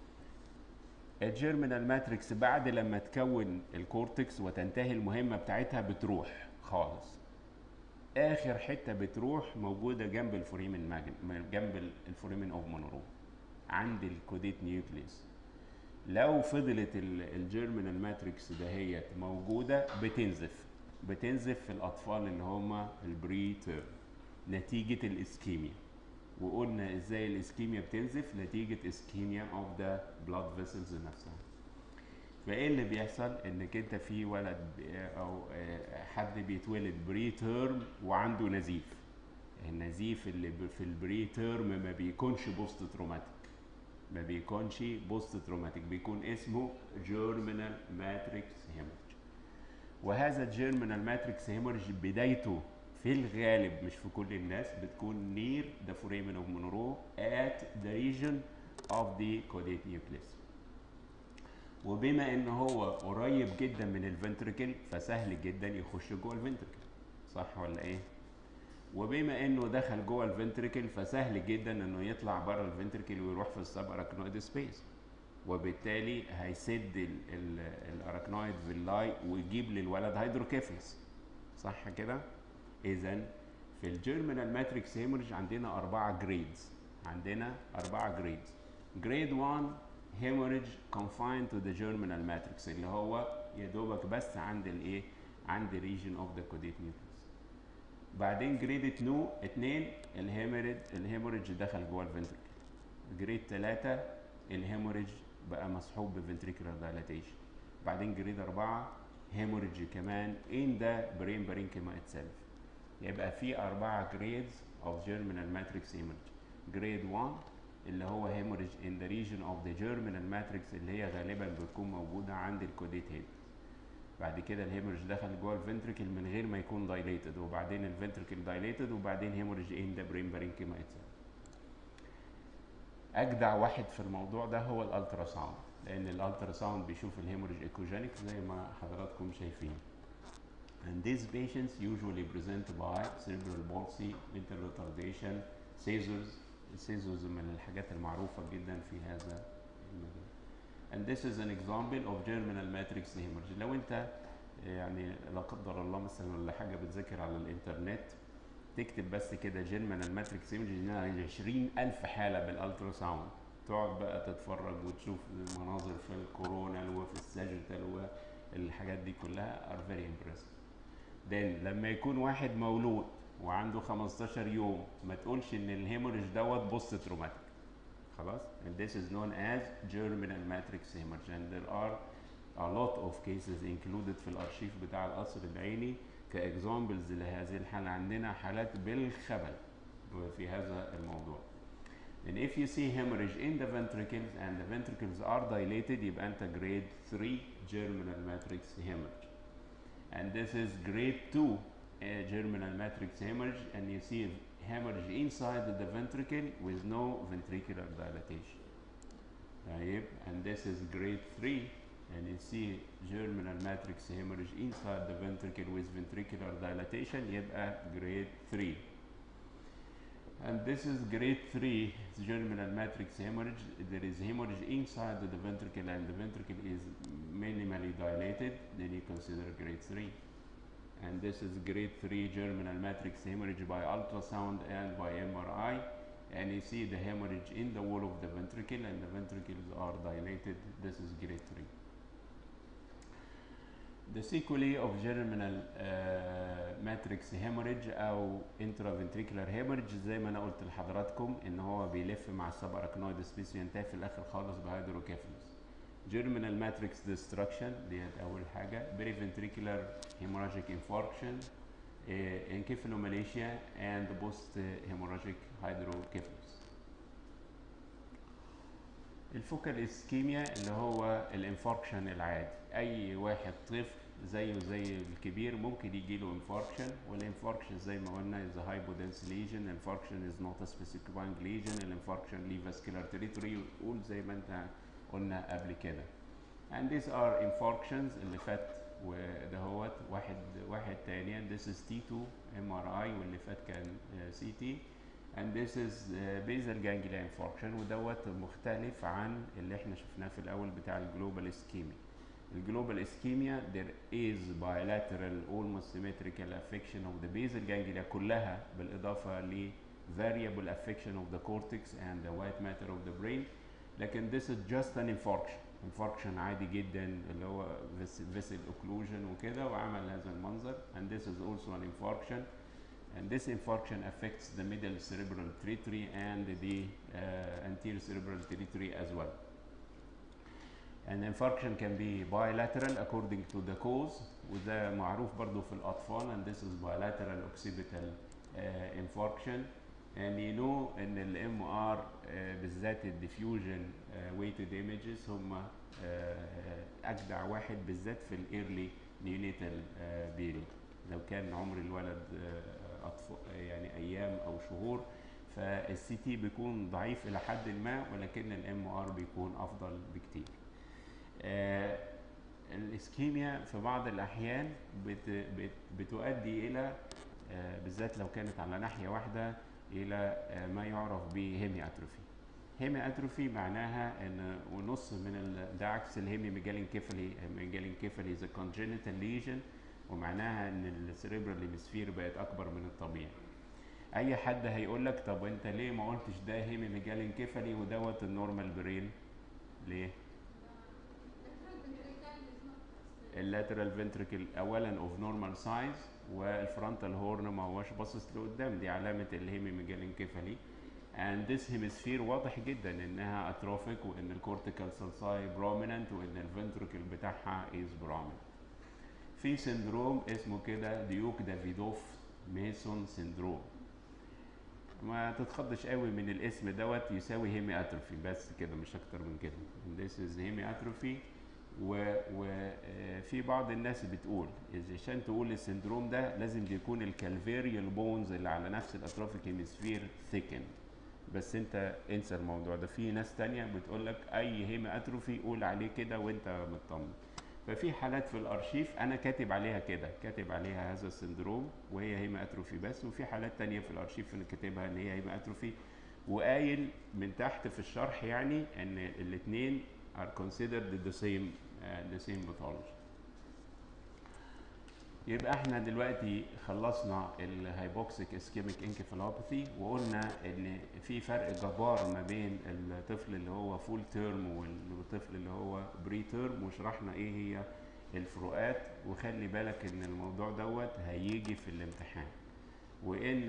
Speaker 1: الجيرمينال ماتريكس بعد لما تكون الكورتكس وتنتهي المهمه بتاعتها بتروح خالص. اخر حته بتروح موجوده جنب الفوريمن جنب الفوريمن اوف مونرو عند الكوديت نيوكليس. لو فضلت الجيرمينال ماتريكس دهيت موجوده بتنزف في الاطفال اللي هم البريتيرم نتيجه الاسكيميا. وقلنا ازاي الاسكيميا بتنزف نتيجه اسكيميا اوف ذا بلاد فيسلز نفسها. فايه اللي بيحصل؟ انك انت في ولد او حد بيتولد بري تيرم وعنده نزيف. النزيف اللي في البري تيرم ما بيكونش بوست تروماتيك، بيكون اسمه جيرمينال ماتريكس هيموريج. وهذا الجيرمينال ماتريكس هيموريج بدايته في الغالب مش في كل الناس بتكون near the foramen of Monro at the region of the caudate nucleus. وبما ان هو قريب جدا من الفنتريكل فسهل جدا يخش جوه الفنتريكل، صح ولا ايه؟ وبما انه دخل جوه الفنتريكل فسهل جدا انه يطلع بره الفنتريكل ويروح في السب اراكنويد سبيس، وبالتالي هيسد الاراكنويد فيلاي ويجيب للولد هيدروكيفلس، صح كده؟ اذا في الجيرمينال ماتريكس هيموريج عندنا 4 جريدز. جريد 1 hemorrhage confined to the germinal matrix اللي هو يا دوبك بس عند الايه؟ عند region of the caudate nucleus. بعدين جريد 2 الهيموريج دخل جوه الفنتريكل. جريد 3 الهيموريج بقى مصحوب بفنتريكولار دايلاتيشن. بعدين جريد 4 هيموريج كمان in the brain parenchyma itself. يبقى في 4 جريدز of germinal matrix hemorrhage. جريد 1 اللي هو hemorrhage in the region of the germinal matrix اللي هي غالبا بتكون موجوده عند الكوديت هيد. بعد كده الهيموريج دخل جوه الفنتريكل من غير ما يكون دايليتد، وبعدين الفنتريكل دايليتد، وبعدين هيموريج in the brain parenchyma itself. اجدع واحد في الموضوع ده هو الالترا ساوند، لان الالترا ساوند بيشوف الهيموريج ايكوجينيك زي ما حضراتكم شايفين. And these patients usually present by cerebral palsy, mental retardation, seizures. السيزرز من الحاجات المعروفة جدا في هذا المجال. And this is an example of germinal matrix hemorrhage. لو انت يعني لا قدر الله مثلا ولا حاجة بتذاكر على الانترنت، تكتب بس كده جيرمينال ماتريكس ايمج 20,000 حاله بالالترا ساوند، تقعد بقى تتفرج وتشوف المناظر في الكورونال وفي الساجيتال والحاجات دي كلها are very impressive. then لما يكون واحد مولود وعنده 15 يوم ما تقولش ان الهيموريج دوت بوست تروماتيك خلاص. and this is known as germinal matrix hemorrhage and there are a lot of cases included في الارشيف بتاع القصر العيني كاكزامبلز لهذه الحالة. عندنا حالات بالخبل في هذا الموضوع. And if you see hemorrhage in the ventricles and the ventricles are dilated يبقى أنت grade 3 germinal matrix hemorrhage. And this is grade 2 germinal matrix hemorrhage and you see hemorrhage inside the ventricle with no ventricular dilatation. طيب and this is grade 3 and you see germinal matrix hemorrhage inside the ventricle with ventricular dilatation يبقى grade 3. And this is grade 3 germinal matrix hemorrhage. There is hemorrhage inside the ventricle and the ventricle is minimally dilated, then you consider grade 3. And this is grade 3 germinal matrix hemorrhage by ultrasound and by MRI. And you see the hemorrhage in the wall of the ventricle and the ventricles are dilated. This is grade 3. The sequelae of germinal matrix hemorrhage او intraventricular hemorrhage زي ما انا قلت لحضراتكم ان هو بيلف مع السباراكنويد سبيس وينتهي في الاخر خالص بهيدروكيفالوس. germinal matrix destruction ديت اول حاجه. periventricular hemorrhagic infarction, encephalomalacia and post hemorrhagic hydrocephalus. الفوكال اسكيميا اللي هو الانفاركشن العادي، اي واحد طفل زيه زي الكبير ممكن يجي له انفاركشن، والانفاركشن زي ما قلنا is a hypodense lesion. Infarction is not a specifying lesion. الانفاركشن ليه vascular territory قول زي ما انت قلنا قبل كده. And these are infarctions اللي فات ودهوت واحد تاني and this is T2 MRI واللي فات كان CT. And this is basal ganglia infarction ودوت مختلف عن اللي احنا شفناه في الاول بتاع الجلوبال اسكيميا. الجلوبال اسكيميا there is bilateral almost symmetrical affection of the basal ganglia كلها بالاضافه ل variable affection of the cortex and the white matter of the brain. لكن this is just an infarction عادي جدا اللي هو vessel occlusion وكده وعمل هذا المنظر. And this is also an infarction. And this infarction affects the middle cerebral territory and the anterior cerebral territory as well. And infarction can be bilateral according to the cause وده معروف برضو في الأطفال. And this is bilateral occipital infarction. And you know ان ال MR بالذات ال diffusion weighted images هم أجدع واحد بالذات في ال early neonatal period. لو كان عمر الولد يعني ايام او شهور فالسي تي بيكون ضعيف الى حد ما ولكن الام ار بيكون افضل بكتير. الاسكيميا في بعض الاحيان بتؤدي الى بالذات لو كانت على ناحيه واحده الى ما يعرف بهيمي اتروفي. هيمي اتروفي معناها ان ونص من ده عكس الهيمي ميجالينكيفالي. ميجالينكيفالي is a congenital lesion ومعناها ان السيريبرال هيمسفير بقت اكبر من الطبيعي. اي حد هيقول لك طب انت ليه ما قلتش ده هيمي ميجالينكيفالي ودوت النورمال برين؟ ليه؟ اللاترال فنتريكل اولا اوف نورمال سايز والفرونتال هورن ما هوش باصص لقدام، دي علامه الهيمي ميجالينكيفالي. and this hemisphere واضح جدا انها اتروفيك وان الكورتيكال سلساي بروميننت وان الفنتريكل بتاعها is prominent. في سندروم اسمه كده ديوك دافيدوف ميسون سندروم. ما تتخضش قوي من الاسم دوت، يساوي هيمي اتروفي بس كده مش اكتر من كده. this is هيمي اتروفي. وفي بعض الناس بتقول عشان تقول السندروم ده لازم يكون الكالفيريال بونز اللي على نفس الاتروفيك هيمسفير ثيكن. بس انت انسى الموضوع ده. في ناس تانية بتقول لك اي هيما اتروفي قول عليه كده وانت مطمن. ففي حالات في الارشيف انا كاتب عليها كده، كاتب عليها هذا السندروم وهي هيما اتروفي بس، وفي حالات تانية في الارشيف انا كاتبها ان هي هيما اتروفي، وقايل من تحت في الشرح يعني ان الاثنين are considered the same pathology. يبقى احنا دلوقتي خلصنا الهايبوكسيك اسكيميك انكفالوباثي، وقلنا ان في فرق جبار ما بين الطفل اللي هو فول تيرم والطفل اللي هو بري تيرم، وشرحنا ايه هي الفروقات. وخلي بالك ان الموضوع دوت هيجي في الامتحان، وان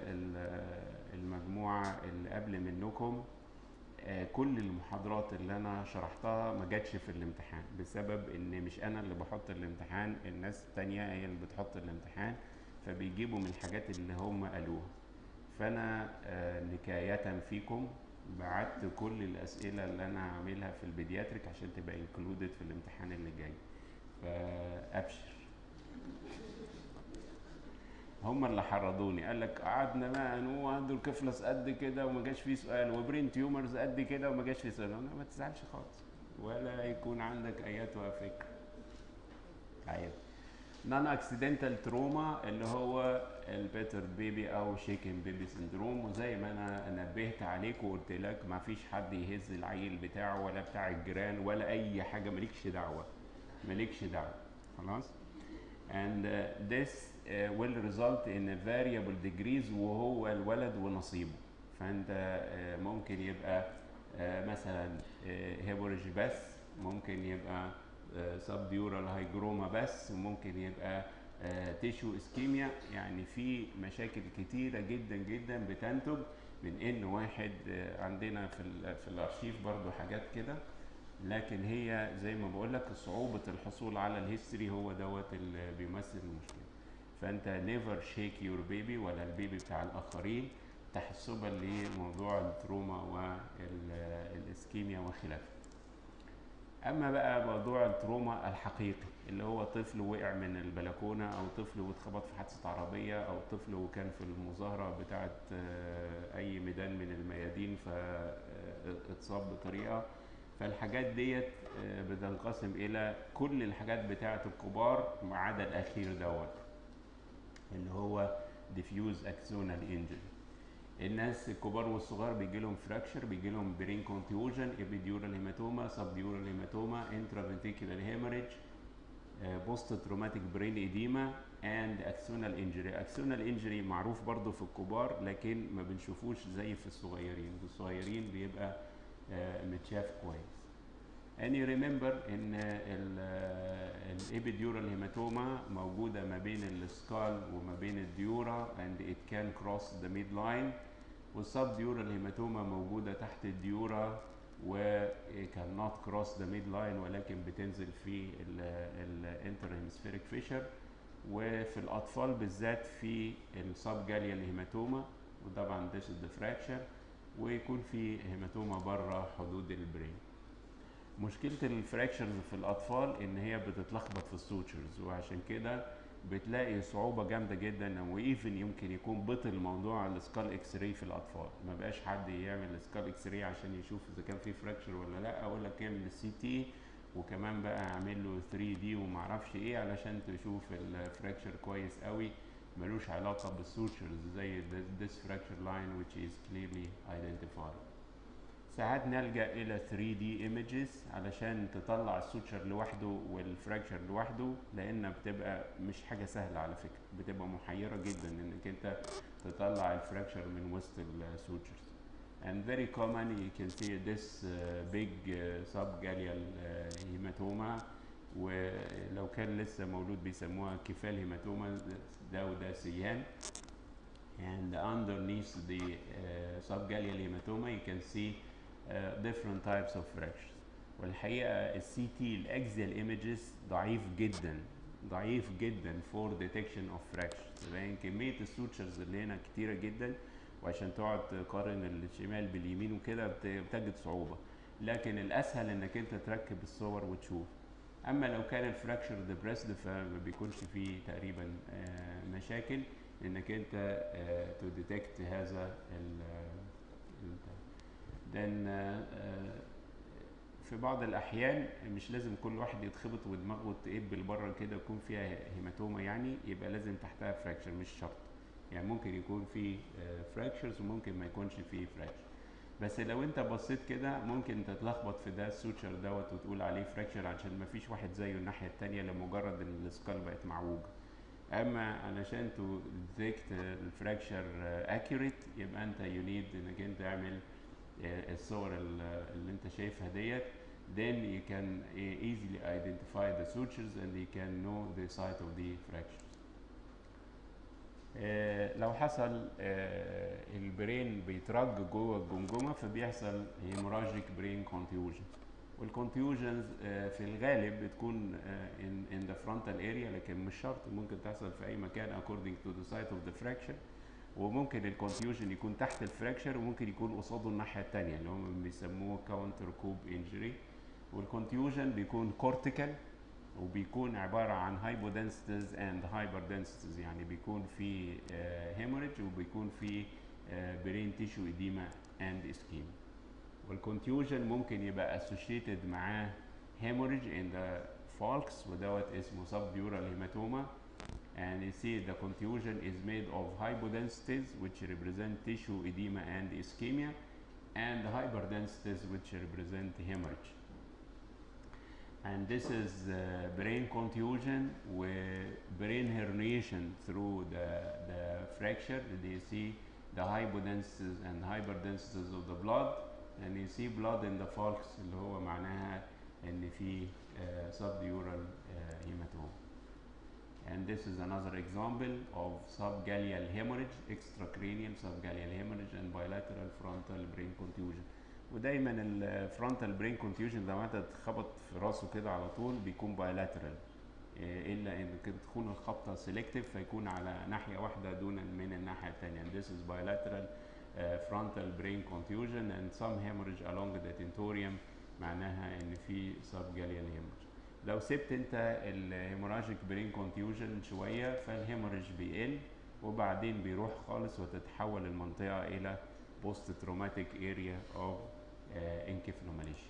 Speaker 1: المجموعه اللي قبل منكم كل المحاضرات اللي انا شرحتها ما جاتش في الامتحان بسبب ان مش انا اللي بحط الامتحان، الناس التانية هي اللي بتحط الامتحان، فبيجيبوا من الحاجات اللي هم قالوها. فانا نكاية فيكم بعت كل الاسئلة اللي انا هعملها في البيدياتريك عشان تبقى انكلودد في الامتحان اللي جاي، فابشر. هم اللي حرضوني، قال لك قعدنا بقى عنده الكفلس قد كده وما جاش فيه سؤال، وبرين تيومرز قد كده وما جاش فيه سؤال. ما تزعلش خالص ولا يكون عندك اياتها فكر. طيب نون اكسيدنتال تروما اللي هو البيتر بيبي او شيكن بيبي سندروم، وزي ما انا نبهت عليك وقلت لك ما فيش حد يهز العيل بتاعه ولا بتاع الجيران ولا اي حاجه، مالكش دعوه، مالكش دعوه خلاص. and this will result in variable degrees وهو الولد ونصيبه. فانت ممكن يبقى مثلا هيبوريج بس، ممكن يبقى سبديورال هايجروما بس، وممكن يبقى تيشو اسكيميا. يعني في مشاكل كتيرة جدا جدا بتنتج من ان واحد عندنا في الارشيف برضو حاجات كده، لكن هي زي ما بقول لك صعوبة الحصول على الهيستوري هو دوت اللي بيمثل المشكلة. فانت نيفر شيك يور بيبي ولا البيبي بتاع الاخرين تحسبا لموضوع التروما والاسكيميا وخلافه. اما بقى موضوع التروما الحقيقي اللي هو طفل وقع من البلكونه، او طفل واتخبط في حادثه عربيه، او طفل وكان في المظاهره بتاعه اي ميدان من الميادين فاتصاب بطريقه. فالحاجات ديت بتنقسم الى كل الحاجات بتاعه الكبار ما عدا الاخير دوت اللي هو diffuse axonal injury. الناس الكبار والصغار بيجي لهم فراكشر، بيجي لهم برين كونتيوجن، ابيديورال هيماتوما، سبديورال هيماتوما، انترافنتيكولار هيموريج، بوست تروماتيك برين ايديما، اند اكسونال انجري. اكسونال انجري معروف برضو في الكبار لكن ما بنشوفوش زي في الصغيرين، في الصغيرين بيبقى متشاف كويس. and you remember ان الابيديورال هيماتوما موجوده ما بين السكال وما بين الديورا and it can cross the midline، والسبديورال هيماتوما موجوده تحت الديورا و cannot cross the midline ولكن بتنزل في الانترهيمسفيريك فيشر. وفي الاطفال بالذات في السب جاليال هيماتوما، وطبعا this is the fracture، ويكون في هيماتوما بره حدود البرين. مشكلة الفراكشرز في الأطفال إن هي بتتلخبط في السوتشرز، وعشان كده بتلاقي صعوبة جامدة جدا، وإيفن يمكن يكون بطل موضوع السكال إكس راي في الأطفال. ما بقاش حد يعمل سكال إكس راي عشان يشوف إذا كان في فراكشر ولا لأ، أقول لك اعمل السي تي وكمان بقى اعمل له 3 دي ومعرفش إيه علشان تشوف الفراكشر كويس قوي، ملوش علاقة بالسوتشرز زي this fracture line which is clearly identified. ساعات نلجأ إلى 3D images علشان تطلع السوتشر لوحده والفراكشر لوحده، لأنها بتبقى مش حاجة سهلة على فكرة، بتبقى محيرة جدا إنك أنت تطلع الفراكشر من وسط السوتشرز. And very common you can see this big subgaleal hematoma، ولو كان لسه مولود بيسموها كفال هيماتوما، ده وده سيان. And underneath the subgaleal hematoma you can see different types of fractures. والحقيقه السي تي الاكزيال ايمجز ضعيف جدا، ضعيف جدا for detection of fractures، لان كميه السوتشرز اللي هنا كتيره جدا، وعشان تقعد تقارن الشمال باليمين وكده بتجد صعوبه، لكن الاسهل انك انت تركب الصور وتشوف. اما لو كان الفراكشر ديبريسد فما بيكونش فيه تقريبا مشاكل انك انت تو ديتكت هذا then في بعض الأحيان مش لازم كل واحد يتخبط ودماغه تقب لبره كده يكون فيها هيماتوما، يعني يبقى لازم تحتها فراكشر، مش شرط. يعني ممكن يكون في فراكشرز وممكن ما يكونش في فراكشر. بس لو انت بصيت كده ممكن تتلخبط في ده السوتشر دوت وتقول عليه فراكشر عشان ما فيش واحد زيه الناحيه التانيه لمجرد ان السكال بقت معوجه. اما علشان تو ديتكت الفراكشر اكيوريت يبقى انت يو نيد انك انت تعمل الصور اللي انت شايفها ديت. then you can easily identify the sutures and you can know the site of the fractures. لو حصل البرين بيترج جوه الجمجمه فبيحصل hemorrhagic brain contusion. والكونتيوجنز في الغالب بتكون in the frontal area، لكن مش شرط، ممكن تحصل في اي مكان according to the site of the fracture. وممكن الكونتيوجن يكون تحت الفراكشر وممكن يكون قصاده الناحيه الثانيه اللي هم بيسموه كاونتر كوب انجري. والكونتيوجن بيكون كورتيكال وبيكون عباره عن هايبودنسيتيز اند هايبر دنسيتيز، يعني بيكون في هيموريج وبيكون في برين تيشو اديما اند اسكيم. والكونتيوجن ممكن يبقى associated معاه hemorrhage in the falx ودوت اسمه subdural hematoma. And you see the contusion is made of hypodensities which represent tissue edema and ischemia, and hyperdensities which represent hemorrhage. And this is brain contusion with brain herniation through the fracture. You see the hypodensities and hyperdensities of the blood, and you see blood in the falx اللي هو معناها ان في subdural hematoma. And this is another example of subgaleal hemorrhage, extracranial subgaleal hemorrhage and bilateral frontal brain contusion. ودايما الفرونتال برين كونتيوجن لو انت تخبط في راسه كده على طول بيكون بايلاترال، الا ان تكون الخبطه سيلكتيف فيكون على ناحيه واحده دون من الناحيه الثانيه. And this is bilateral frontal brain contusion and some hemorrhage along the tentorium، معناها ان في subgaleal hemorrhage. لو سبت انت الهيموراجيك برين كونتيوجن شويه فالهيموريج بيقل وبعدين بيروح خالص وتتحول المنطقه الى بوست تروماتيك اريا اوف انكفالوماليشيا.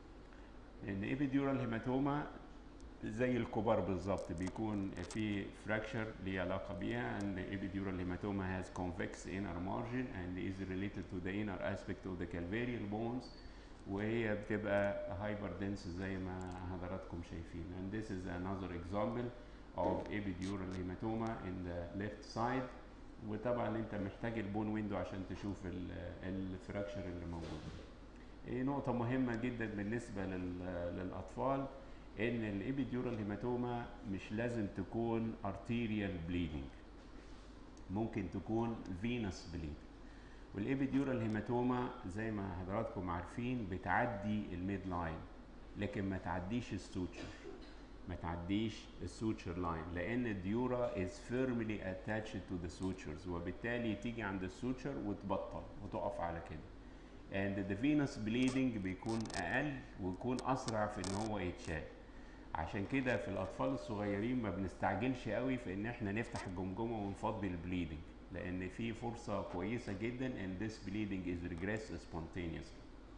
Speaker 1: لان ايبيديورال هيماتوما زي الكبار بالظبط بيكون في فراكشر ليه علاقه بيها. and epidural hematoma has convex inner margin and is related to the inner aspect of the calvareal bones، وهي بتبقى هايبر دنس زي ما حضراتكم شايفين. and this is another example of epidural hematoma in the left side. وطبعا انت محتاج البون ويندو عشان تشوف الفراكشر اللي موجود. نقطة مهمة جدا بالنسبة للأطفال ان الابيديورال هيماتوما مش لازم تكون arterial bleeding، ممكن تكون venous bleeding. والابيديورال هيماتوما زي ما حضراتكم عارفين بتعدي الميد لاين لكن ما تعديش السوتشر، ما تعديش السوتشر لاين، لان الديورا is firmly attached to the sutures وبالتالي تيجي عند السوتشر وتبطل وتقف على كده. and the venous bleeding بيكون اقل ويكون اسرع في ان هو يتشال. عشان كده في الاطفال الصغيرين ما بنستعجلش قوي في ان احنا نفتح الجمجمه ونفضي البليدنج، لان في فرصه كويسه جدا and this bleeding is regress spontaneously.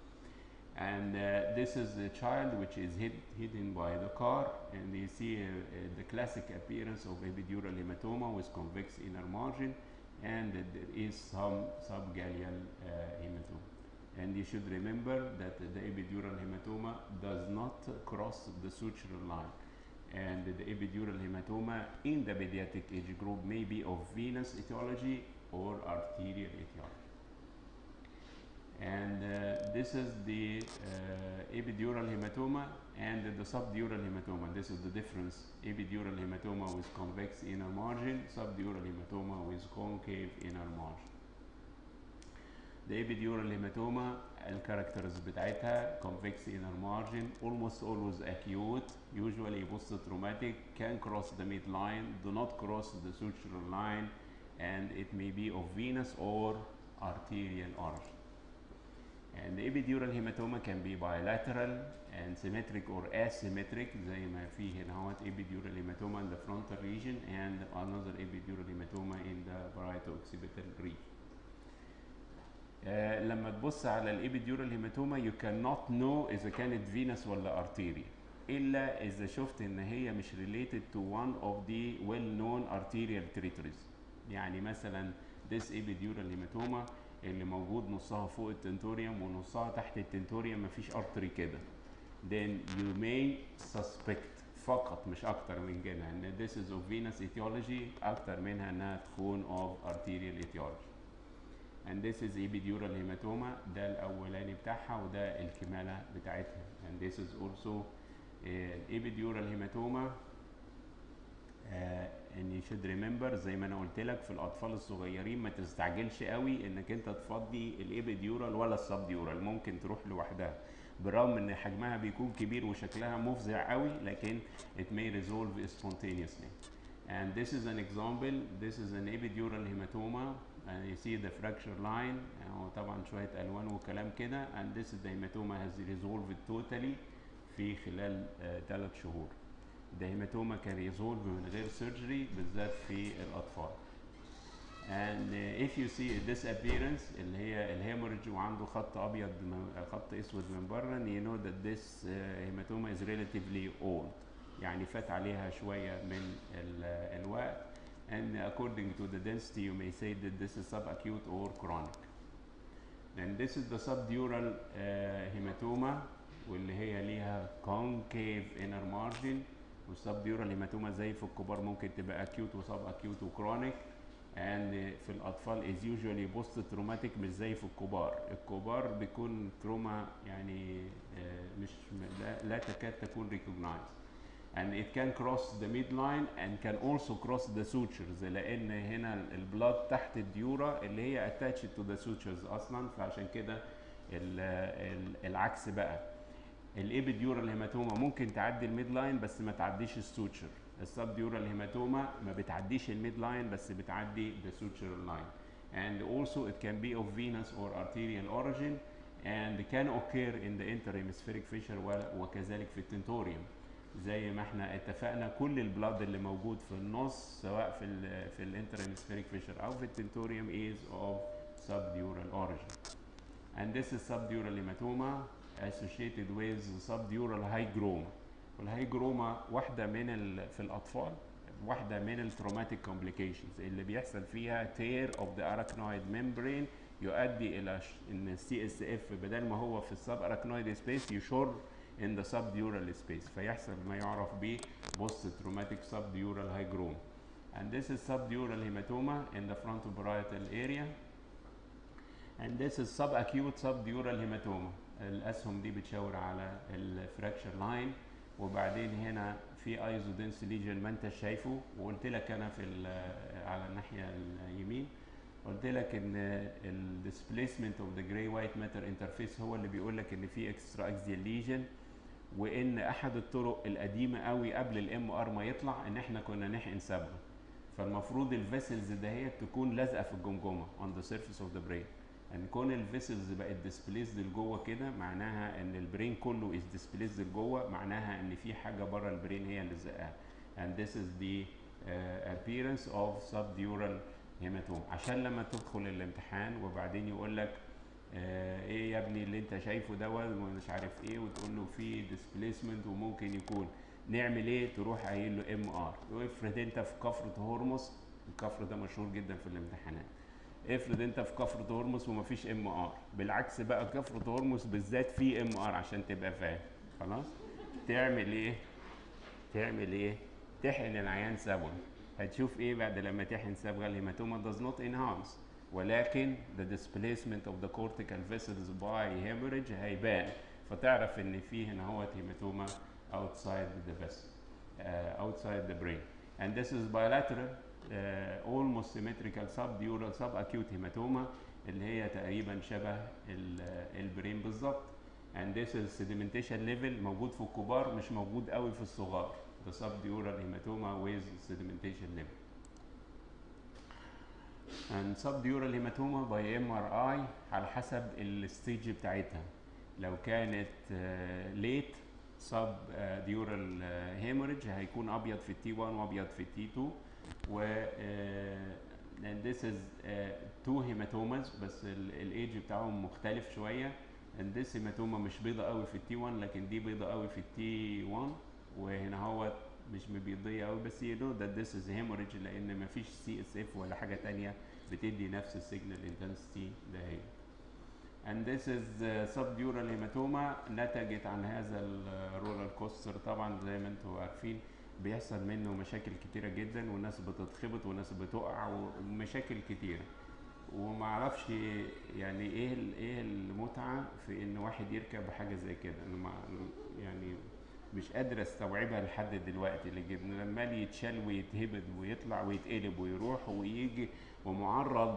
Speaker 1: and this is a child which is hidden by the car, and you see the classic appearance of epidural hematoma with convex inner margin, and there is some subgaleal hematoma. And you should remember that the epidural hematoma does not cross the sutural line, and the epidural hematoma in the pediatric age group may be of venous etiology or arterial etiology. And this is the epidural hematoma and the subdural hematoma. This is the difference: epidural hematoma with convex inner margin, subdural hematoma with concave inner margin. The epidural hematoma الكاركترز بتاعتها convex inner margin, almost always acute, usually post-traumatic, can cross the midline, do not cross the sutural line, and it may be of venous or arterial origin. And the epidural hematoma can be bilateral and symmetric or asymmetric زي ما في هنا اهوت epidural hematoma in the frontal region and another epidural hematoma in the parieto-occipital region. لما تبص على الابيديورال هيماتوما you cannot know اذا كانت فينس ولا ارتيريا الا اذا شفت ان هي مش related to one of the well known arterial territories. يعني مثلا this epidural hematoma اللي موجود نصها فوق التنتوريوم ونصها تحت التنتوريوم مفيش ارتري كده، then you may suspect فقط مش اكتر من كده ان this is of venous etiology اكتر منها انها تكون of arterial etiology. and this is epidural hematoma، ده الاولاني بتاعها وده الكماله بتاعتها. and this is also epidural hematoma. and you should remember زي ما انا قلت لك في الاطفال الصغيرين ما تستعجلش قوي انك انت تفضي الابيديورال ولا السبديورال، ممكن تروح لوحدها بالرغم ان حجمها بيكون كبير وشكلها مفزع قوي لكن it may resolve spontaneously. and this is an example. this is an epidural hematoma and you see the fracture line طبعا شويه الوان وكلام كده. and this is the hematoma has resolved totally في خلال 3 شهور. ده هيماتوما كان ريزولف من غير سيرجري بالذات في الاطفال. and if you see this appearance اللي هي الهيموريدج وعنده خط ابيض خط اسود من بره you know that this hematoma is relatively old، يعني فات عليها شويه من الوقت. and according to the density you may say that this is subacute or chronic. and this is the subdural hematoma واللي هي ليها concave inner margin. والسبديورال هيماتوما زي في الكبار ممكن تبقى اكيوت وسب اكيوت وكرونيك. and في الاطفال is usually post traumatic مش زي في الكبار. الكبار بيكون تروما يعني مش لا تكاد تكون recognized. and it can cross the midline and can also cross the sutures لان هنا البلاد تحت الديورا اللي هي attached to the sutures اصلا، فعشان كده العكس بقى. الابيديورال هيماتوما ممكن تعدي الميد لاين بس ما تعديش السوتشر. السبديورال هيماتوما ما بتعديش الميد لاين بس بتعدي the sutural line. and also it can be of venous or arterial origin and can occur in the interhemispheric fissure وكذلك في التنتوريوم. زي ما احنا اتفقنا كل البلاد اللي موجود في النص سواء في الانترهيمسفيريك فيشر او في التنتوريوم is of subdural origin. and this is subdural hematoma associated with subdural hygroma. والهايجروما واحدة في الأطفال واحدة من التروماتيك complications اللي بيحصل فيها tear of the arachnoid membrane يؤدي إلى إن CSF بدل ما هو في السب arachnoid space يشر in the subdural space فيحصل ما يعرف ب post traumatic subdural hygroma. and this is subdural hematoma in the frontoparietal area. and this is subacute subdural hematoma. الاسهم دي بتشاور على الفراكشر لاين وبعدين هنا في ايزودنس ليجن ما انت شايفه. وقلت لك انا على الناحيه اليمين قلت لك ان الديسبيسمنت اوف ذا جراي وايت ماتر انترفيس هو اللي بيقول لك ان في اكسترا اكزيال ليجن، وان احد الطرق القديمه قوي قبل الام ار ما يطلع ان احنا كنا نحقن صبغه، فالمفروض الفيسلز دهيت تكون لازقه في الجمجمه on the surface of the brain. ان كون الفيسلز بقت ديسبليسد لجوه كده معناها ان البرين كله از ديسبليسد لجوه، معناها ان في حاجه بره البرين هي اللي زقها. and this is the appearance of subdural hematoma. عشان لما تدخل الامتحان وبعدين يقول لك ايه يا ابني اللي انت شايفه دوت ومش عارف ايه وتقول له في ديسبليسمنت وممكن يكون نعمل ايه، تروح قايل له ام ار. وافرض انت في كفر هرمس، الكفر ده مشهور جدا في الامتحانات، افرض انت في كفر هرمس ومفيش ام ار، بالعكس بقى كفر هرمس بالذات في ام ار عشان تبقى فاهم. خلاص تعمل ايه؟ تحقن العيان صبغه. هتشوف ايه بعد لما تحقن صبغه؟ الهيماتوما does not enhance ولكن the displacement of the cortical vessels by hemorrhage هيبان، فتعرف ان في هنا هو هيماتوما outside the vessel outside the brain. and this is bilateral almost symmetrical subdural subacute hematoma اللي هي تقريبا شبه البرين بالظبط. and this is sedimentation level موجود في الكبار مش موجود قوي في الصغار. the subdural hematoma with sedimentation level. and subdural hematoma by MRI على حسب الستيج بتاعتها. لو كانت late subdural hemorrhage هيكون ابيض في التي 1 وابيض في التي 2 و and this is two hematomas بس الايدج بتاعهم مختلف شويه. and this hematoma مش بيضة قوي في التي 1 لكن دي بيضة قوي في التي 1، وهنا هو مش مبيضية قوي بس you know that this is hemorrhage لان مفيش سي اس اف ولا حاجة تانية بتدي نفس السيجنال انتنسيتي ده هي. and this is subdural hematoma نتجت عن هذا الرولر كوستر. طبعا زي ما انتم عارفين بيحصل منه مشاكل كتيرة جدا، والناس بتتخبط وناس بتقع ومشاكل كتيرة، وما اعرفش يعني ايه المتعة في ان واحد يركب حاجة زي كده. انا يعني مش قادر استوعبها لحد دلوقتي، لكن لما يتشال ويتهبد ويطلع ويتقلب ويروح ويجي ومعرض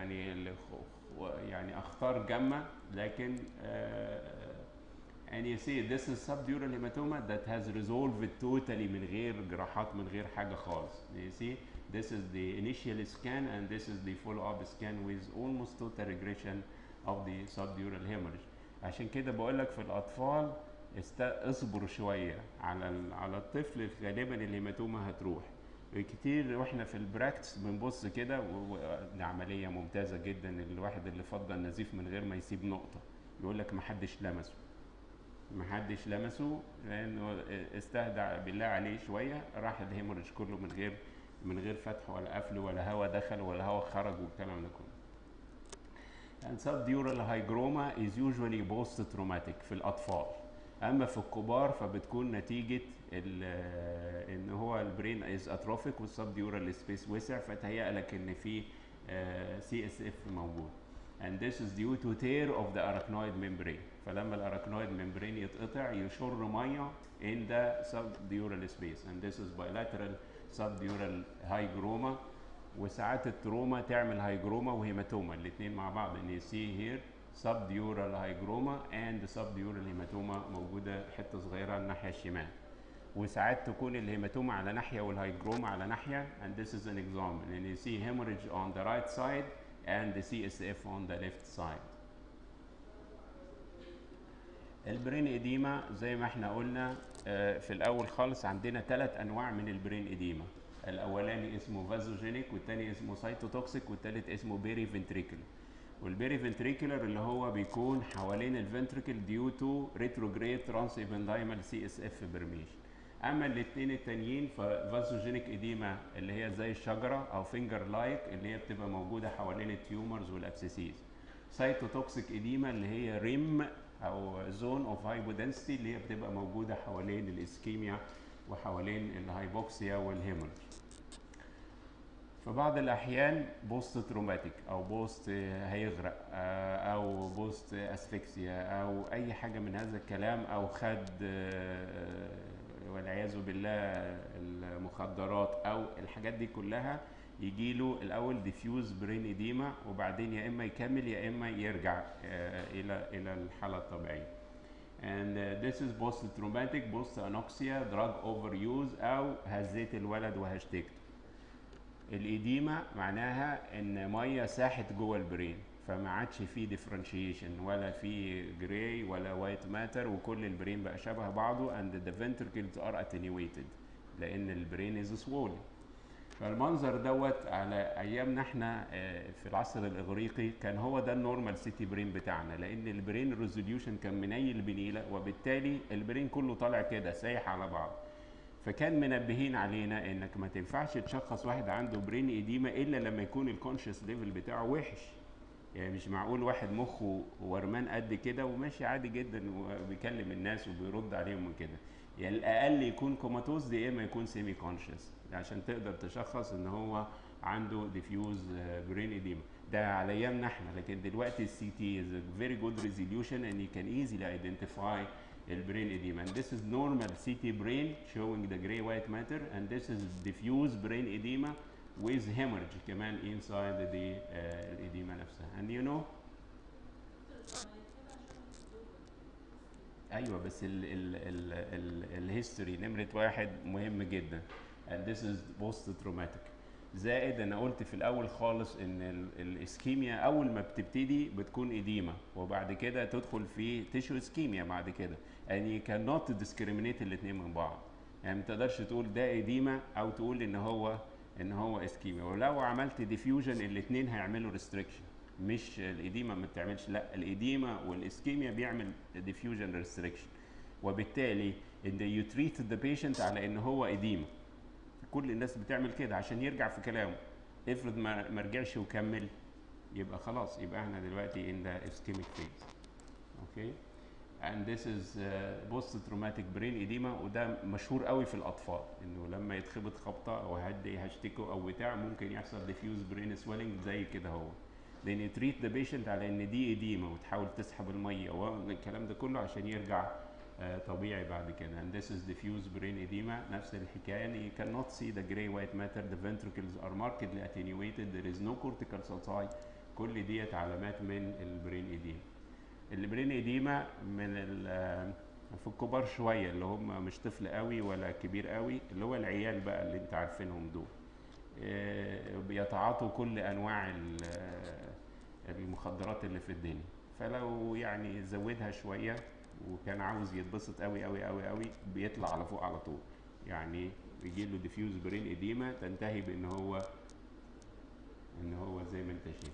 Speaker 1: يعني اخطار جامة. لكن and you see this is subdural hematoma that has resolved totally من غير جراحات من غير حاجة خالص. You see this is the initial scan and this is the follow-up scan with almost total regression of the subdural hemorrhage. عشان كده بقول لك في الأطفال اصبر شوية على الطفل، غالبا الهيماتوما هتروح كتير. واحنا في البراكتس بنبص كده ودي عملية ممتازة جدا. الواحد اللي فضل النزيف من غير ما يسيب نقطة يقول لك محدش لمسه لانه استهدى بالله عليه شويه، راح الهيموريج كله من غير فتح ولا قفل ولا هواء دخل ولا هواء خرج والكلام ده كله. and subdural hygroma is usually post traumatic في الاطفال. اما في الكبار فبتكون نتيجه ان هو البرين از اتروفيك والسبديورال سبيس وسع، فتهيأ لك ان في سي اس اف موجود. and this is due to tear of the arachnoid membrane. فلما الارachnoid membrane يتقطع يشر ميه in the subdural space and this is bilateral subdural hygroma. وساعات التروما تعمل هايجروما وهيماتوما الاثنين مع بعض. and you see here subdural hygroma and subdural hematoma موجوده حته صغيره على الناحيه الشمال، وساعات تكون الهيماتوما على ناحيه والهايجروما على ناحيه. and this is an example and you see hemorrhage on the right side and the CSF on the left side. البرين إديما زي ما احنا قلنا في الأول خالص عندنا 3 أنواع من البرين إديما. الأولاني اسمه فازوجينيك، والتاني اسمه سايتوتوكسيك، والتالت اسمه بيري فنتريكل. والبيري فنتريكولر اللي هو بيكون حوالين الفنتريكل ديو تو ريتروجريد ترانس ايبندايمال سي اس اف برميشن. اما الاثنين التانيين ففازوجينيك اديما اللي هي زي الشجره او فينجر لايك اللي هي بتبقى موجوده حوالين التيومرز والابسيسيز. سايتوتوكسيك اديما اللي هي ريم او زون اوف هايبودنسيتي اللي هي بتبقى موجوده حوالين الاسكيميا وحوالين الهايبوكسيا والهيموريج. في بعض الاحيان بوست تروماتيك او بوست هيغرق او بوست اسفكسيا او اي حاجه من هذا الكلام، او خد والعياذ بالله المخدرات او الحاجات دي كلها، يجي له الاول ديفيوز برين اديما وبعدين يا اما يكمل يا اما يرجع الى الحاله الطبيعيه. and this is post traumatic post anoxia drug overuse او هزيت الولد وهشتكته. الإديمة معناها ان ميه ساحت جوه البرين فما عادش فيه ديفرنشيشن ولا فيه جراي ولا وايت ماتر وكل البرين بقى شبه بعضه and the ventricles are attenuated لان البرين is swollen. فالمنظر دوت على ايامنا احنا في العصر الاغريقي كان هو ده النورمال سيتي برين بتاعنا، لان البرين ريزوليوشن كان منيل بنيله وبالتالي البرين كله طالع كده سايح على بعض. فكان منبهين علينا انك ما تنفعش تشخص واحد عنده برين ايديما الا لما يكون الكونشس ليفل بتاعه وحش. يعني مش معقول واحد مخه ورمان قد كده وماشي عادي جدا وبيكلم الناس وبيرد عليهم وكده، يعني الاقل يكون كوماتوز يا اما يكون سيمي كونشس عشان تقدر تشخص ان هو عنده ديفيوز برين ايديما. ده على ايامنا احنا، لكن دلوقتي السي تي is a very good resolution and you can easily identify البرين edema. And this is normal CT brain showing the gray white matter and this is diffuse brain edema with hemorrhage كمان inside the edema نفسها. And you know ايوه بس الهيستوري نمرة 1 مهم جدا and this is post traumatic. زائد انا قلت في الاول خالص ان الاسكيميا اول ما بتبتدي بتكون اديمه وبعد كده تدخل في تيشو اسكيميا بعد كده. يعني cannot discriminate الاثنين من بعض، يعني ما تقدرش تقول ده اديمه او تقول ان هو ان هو اسكيميا، ولو عملت ديفيوجن الاثنين هيعملوا ريستريكشن. مش الاديمه ما بتعملش، لا الاديمه والاسكيميا بيعمل ديفيوجن ريستريكشن، وبالتالي ان يو تريت ذا بيشنت على ان هو اديمه. كل الناس بتعمل كده عشان يرجع في كلامه. افرض ما رجعش وكمل، يبقى خلاص، يبقى احنا دلوقتي in the ischemic phase. اوكي. and this is post traumatic brain edema، وده مشهور قوي في الاطفال، انه لما يتخبط خبطه او حد هيشتكوا او بتاع ممكن يحصل diffuse brain swelling زي كده اهو. then you treat the patient على ان دي edema، وتحاول تسحب الميه والكلام ده كله عشان يرجع طبيعي بعد كده. and this is diffuse brain edema. نفس الحكايه، يعني you cannot see the gray white matter، the ventricles are markedly attenuated، there is no cortical sulci. كل ديت علامات من البرين edema. البرين اديما من في الكبار شويه، اللي هم مش طفل قوي ولا كبير قوي، اللي هو العيال بقى اللي انت عارفينهم دول. بيتعاطوا كل انواع المخدرات اللي في الدنيا، فلو يعني زودها شويه وكان عاوز يتبسط قوي قوي قوي قوي بيطلع على فوق على طول، يعني بيجي له ديفيوز برين اديما تنتهي بان هو زي ما انت شايف.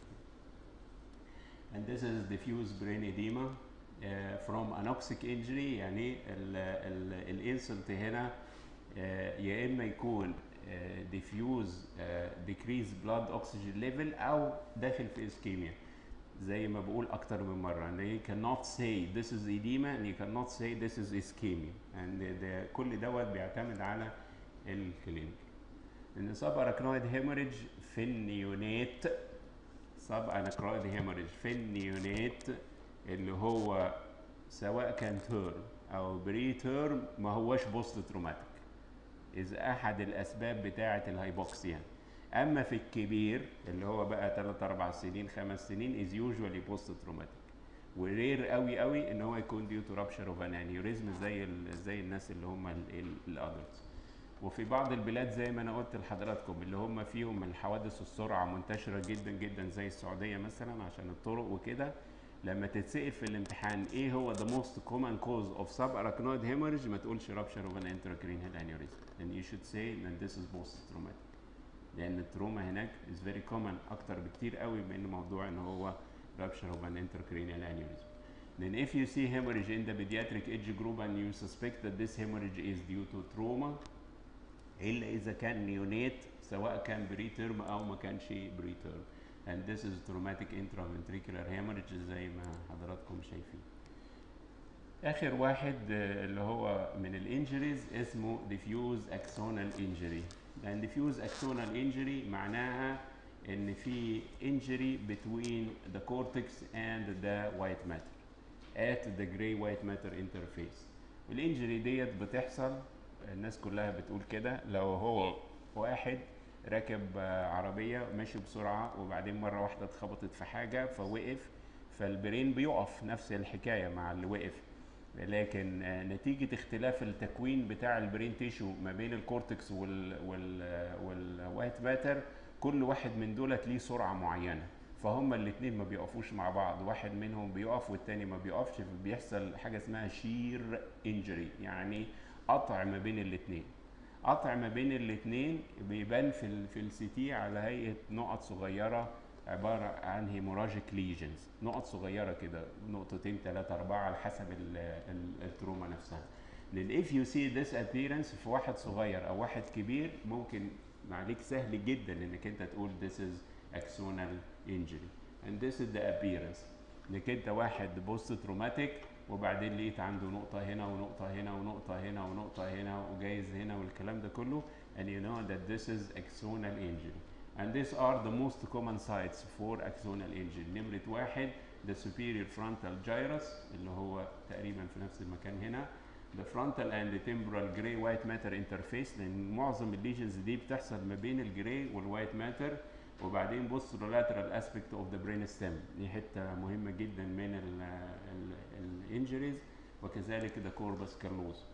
Speaker 1: and this is diffuse brain edema from anoxic injury. يعني الانسلت هنا يا اما يكون diffuse decrease blood oxygen level او داخل في ischemia، زي ما بقول اكتر من مره، and you cannot say this is edema and you cannot say this is ischemia. and كل دوت بيعتمد على الكلينيك. ان سب اراكنويد هيموريدج في النيونات، سب انكرويد هيموريج في النيونات اللي هو سواء كان تيرم او بري تيرم ما هوش بوست تروماتيك، اذا احد الاسباب بتاعه الهايبوكسيا. اما في الكبير اللي هو بقى 3 4 سنين 5 سنين از يوجوالي بوست تروماتيك، ورير قوي قوي ان هو يكون ديو تو رابشر اوف ان انيوريزم زي الناس اللي هم الادلتس. وفي بعض البلاد زي ما انا قلت لحضراتكم اللي هم فيهم الحوادث السرعه منتشره جدا جدا زي السعوديه مثلا عشان الطرق وكده، لما تتسال في الامتحان ايه هو the most common cause of subarachnoid hemorrhage ما تقولش rupture of an intracranial aneurysm، and you should say that this is post traumatic، لان التروما هناك is very common اكتر بكتير قوي من موضوع ان هو rupture of an intracranial aneurysm. Then if you see hemorrhage in the pediatric age group and you suspect that this hemorrhage is due to trauma، الا اذا كان نيونيت سواء كان بري تيرم او ما كانش بري تيرم. and this is traumatic intraventricular hemorrhage زي ما حضراتكم شايفين. اخر واحد اللي هو من الانجريز اسمه diffuse axonal injury. and diffuse axonal injury معناها ان في injury between the cortex and the white matter at the gray white matter interface. الانجري ديت بتحصل، الناس كلها بتقول كده، لو هو واحد راكب عربيه ماشي بسرعه وبعدين مره واحده اتخبطت في حاجه فوقف، فالبرين بيقف، نفس الحكايه مع اللي وقف. لكن نتيجه اختلاف التكوين بتاع البرين تيشو ما بين الكورتكس والوايت ماتر، كل واحد من دولت ليه سرعه معينه، فهم الاثنين ما بيقفوش مع بعض، واحد منهم بيقف والتاني ما بيقفش، بيحصل حاجه اسمها شير انجري، يعني قطع ما بين الاثنين. قطع ما بين الاثنين بيبان في السي تي على هيئه نقط صغيره عباره عن هيموراجيك ليجنز، نقط صغيره كده، نقطتين 3 4 على حسب التروما نفسها. لان if you see this appearance في واحد صغير او واحد كبير ممكن عليك سهل جدا انك انت تقول this is axonal injury and this is the appearance. انك انت واحد بوست تروماتيك وبعدين لقيت عنده نقطة هنا ونقطة هنا ونقطة هنا ونقطة هنا وجايز هنا والكلام ده كله، and you know that this is axonal injury. And these are the most common sites for axonal injury. نمرة واحد the superior frontal gyrus اللي هو تقريبا في نفس المكان هنا، the frontal and the temporal gray white matter interface، لأن معظم الليجنز دي بتحصل ما بين الجراي والوايت ماتر. وبعدين بص lateral aspect of the brain stem، دي حته مهمه جدا من الانجريز، وكذلك the corpus callosum.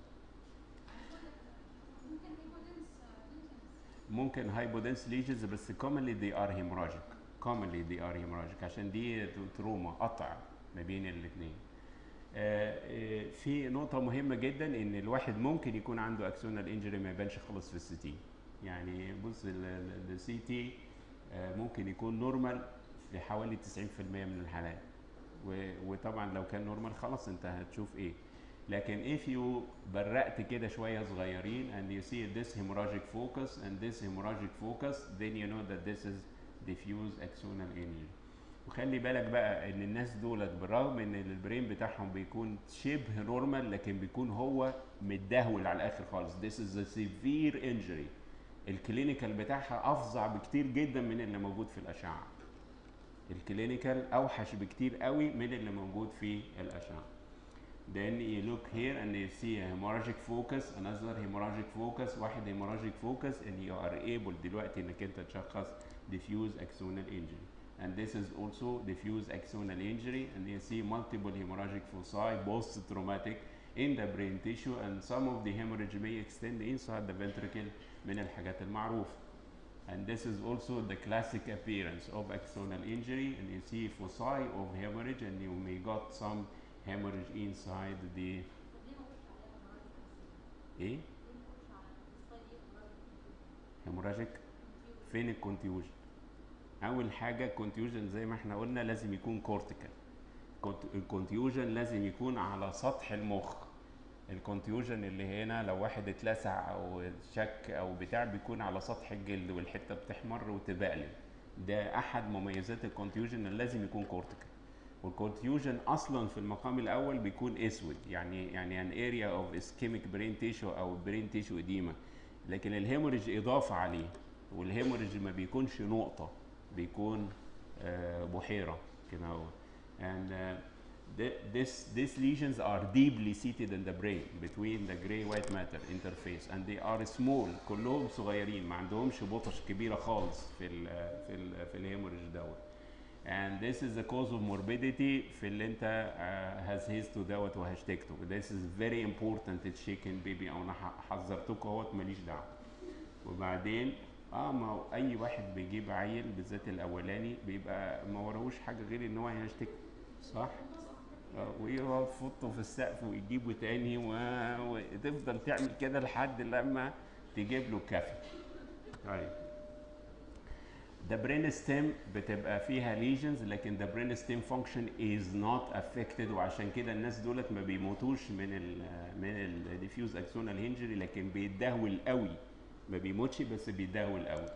Speaker 1: ممكن hypodense lesions بس commonly they are hemorrhagic عشان دي تروما قطع ما بين الاثنين. في نقطة مهمة جدا ان الواحد ممكن يكون عنده axonal injury ما يبانش خالص في السي تي، يعني بص السي تي ممكن يكون نورمال في حوالي 90% من الحالات، وطبعا لو كان نورمال خلاص انت هتشوف ايه. لكن if you برقت كده شويه صغيرين and you see this hemorrhagic focus and this hemorrhagic focus, then you know that this is diffuse axonal injury. وخلي بالك بقى ان الناس دولت بالرغم ان البرين بتاعهم بيكون شبه نورمال، لكن بيكون هو متدهول على الاخر خالص. This is a severe injury. الكلينيكال بتاعها افظع بكتير جدا من اللي موجود في الاشعه. الكلينيكال اوحش بكتير قوي من اللي موجود في الاشعه. Then you look here and you see a hemorrhagic focus, another hemorrhagic focus, واحد hemorrhagic focus, and you are able دلوقتي انك انت تشخص diffuse axonal injury. And this is also diffuse axonal injury, and you see multiple hemorrhagic foci, post-traumatic in the brain tissue, and some of the hemorrhage may extend inside the ventricle من الحاجات المعروفة. And this is also the classic appearance of axonal injury, and you see foci of hemorrhage, and you may got some hemorrhage inside the ايه hemorrhagic. فين الكونتيوجن؟ اول حاجه الكونتيوجن زي ما احنا قلنا لازم يكون كورتيكال. الكونتيوجن لازم يكون على سطح المخ. الكونتيوجن اللي هنا لو واحد اتلسع او شك او بتاع بيكون على سطح الجلد والحته بتحمر وتبقلب. ده احد مميزات الكونتيوجن اللي لازم يكون كورتيكال. والكونتيوجن اصلا في المقام الاول بيكون اسود، يعني ان اريا اوف اسكيميك برين تيشو او برين تيشو اديما. لكن الهيموريج اضافه عليه، والهيموريج ما بيكونش نقطه، بيكون بحيره كده اهو. and these lesions are deeply seated in the brain between the gray white matter interface, and they are small. كلهم صغيرين، ما عندهمش بطش كبيره خالص في الهيموريج دوت. and this is the cause of morbidity في اللي انت هزهزته دوت وهشتكته. this is very important تشيكن بيبي، او انا حذرتكم اهوت ماليش دعوه. وبعدين ما اي واحد بيجيب عيل بالذات الاولاني بيبقى ما وراهوش حاجه غير ان هو هيشتكي، صح؟ ويقعد يفطه في السقف ويجيبه تاني وتفضل تعمل كده لحد لما تجيب له كافي. طيب the brain stem بتبقى فيها lesions، لكن the brain stem function is not affected، وعشان كده الناس دولت ما بيموتوش من ال diffuse axonal injury، لكن بيتدهول قوي. ما بيموتش بس بيتدهول قوي.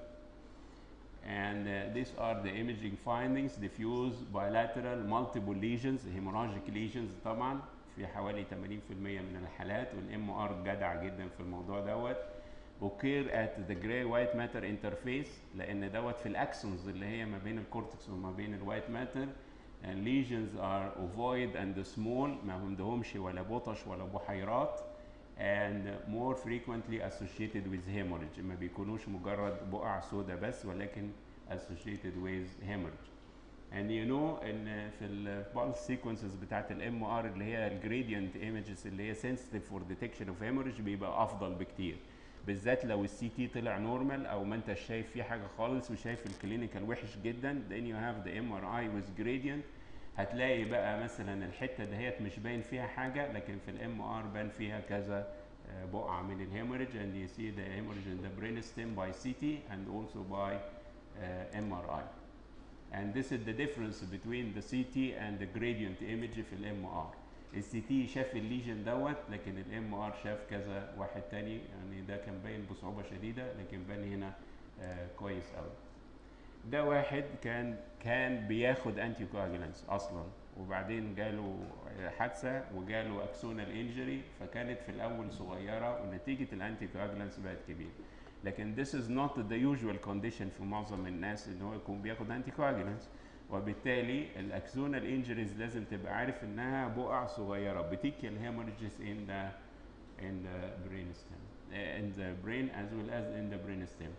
Speaker 1: and these are the imaging findings: diffuse bilateral multiple lesions, hemorrhagic lesions طبعا في حوالي 80% من الحالات، والام ار جدع جدا في الموضوع دوت. occur at the gray white matter interface، لان دوت في الاكسونز اللي هي ما بين الكورتكس وما بين الوايت ماتر. and lesions are ovoid and small، ما عندهمش ولا بطش ولا بحيرات. and more frequently associated with hemorrhage، ما بيكونوش مجرد بقع سوداء بس، ولكن associated with hemorrhage. and you know ان في البالس سيكونسز بتاعت الام ار اللي هي الجريدينت ايمجز اللي هي sensitive for detection of hemorrhage بيبقى افضل بكتير، بالذات لو السي تي طلع نورمال او ما انت شايف فيه حاجه خالص وشايف الكلينيكال وحش جدا. then you have the MRI with gradient، هتلاقي بقى مثلا الحته دهيت مش باين فيها حاجه، لكن في الام ار بان فيها كذا بقعه من الهيموريج. and you see the hemorrhage in the brainstem by CT and also by MRI. and this is the difference between the CT and the gradient image في الام ار. السي تي شاف الليجن دوت، لكن الام ار شاف كذا واحد تاني، يعني ده كان باين بصعوبه شديده لكن بان هنا كويس قوي. ده واحد كان بياخد انتي كواجولانس اصلا، وبعدين جاله حادثه وجاله اكسونال انجري، فكانت في الاول صغيره ونتيجه الانتي كواجولانس بقت كبيره. لكن this is not the usual condition في معظم الناس ان هو يكون بياخد انتي كواجولانس. وبالتالي الاكسونال انجريز لازم تبقى عارف انها بقع صغيره، بتيكال هيموريجز in the brainstem in the brain as well as in the brainstem.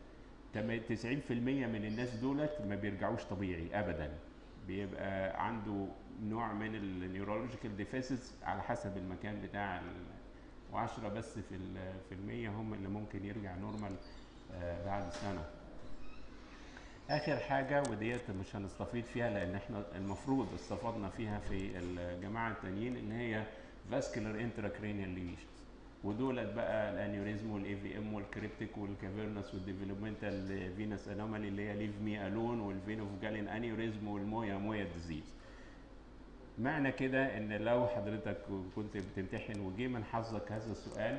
Speaker 1: 90% من الناس دولت ما بيرجعوش طبيعي ابدا، بيبقى عنده نوع من النيورولوجيكال ديفيسيتس على حسب المكان بتاع و10 بس في المية هم اللي ممكن يرجع نورمال بعد سنه. اخر حاجه وديت مش هنستفيد فيها لان احنا المفروض استفدنا فيها في الجماعه التانيين، ان هي vascular intracranial lesions. ودولت بقى الانيوريزم والاي في ام والكريبتيك والكافيرنس والديفلوبمنتال فينس انومالي اللي هي ليف مي الون والفين اوف جالين انيوريزم والمويا ديزيز. معنى كده ان لو حضرتك كنت بتمتحن وجي من حظك هذا السؤال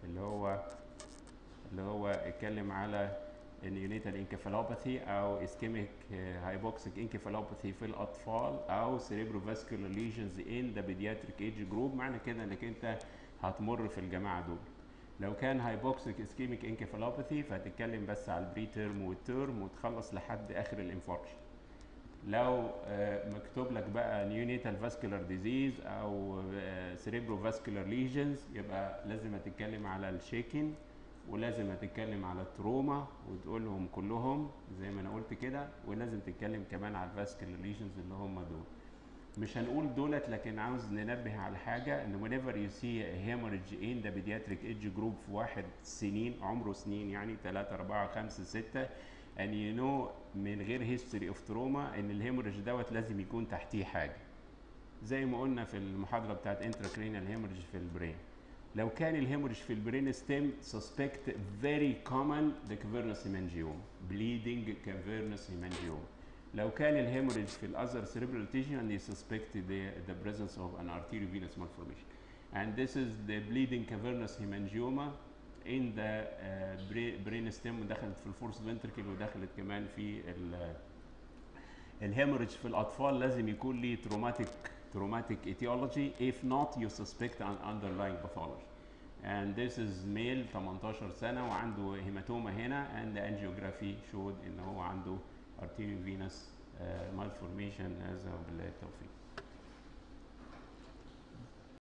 Speaker 1: اللي هو اتكلم على النيونيتال انكفالوباثي او اسكيميك هايبوكسيك انكفالوباثي في الاطفال او سيريبروفاسكولار ليجنز ان ذا بيدياتريك ايج جروب، معنى كده انك انت هتمر في الجماعه دول. لو كان هايبوكسيك اسكيميك انكفالوباثي فهتتكلم بس على البري تيرم والتيرم وتخلص لحد اخر الانفاركشن. لو مكتوب لك بقى نيونيتال فاسكولار ديزيز او سيريبرو فاسكولار ليجنز يبقى لازم هتتكلم على الشيكن ولازم هتتكلم على التروما وتقولهم كلهم زي ما انا قلت كده، ولازم تتكلم كمان على الفاسكولار ليجنز اللي هم دول. مش هنقول دولت، لكن عاوز ننبه على حاجه ان whenever you see a hemorrhage in the pediatric age group في واحد سنين عمره سنين يعني 3 4 5 6 and you know من غير history of trauma ان الهيموريج دوت لازم يكون تحتيه حاجه زي ما قلنا في المحاضره بتاعت intracranial hemorrhage في البرين. لو كان الهيموريج في البرين ستيم suspect very common the cavernous hemangioma bleeding cavernous hemangioma. لو كان الهيموريج في الاذر cerebral tissue and you suspect the presence of an arteriovenous malformation and this is the bleeding cavernous hemangioma in the brain stem ودخلت في الفورس فنتركل ودخلت كمان في الهيموريج في الاطفال لازم يكون ليه traumatic etiology if not you suspect an underlying pathology and this is male 18 سنه وعنده هيماتوما هنا and the angiography showed ان هو عنده arteriovenous malformation. هذا بالله التوفيق.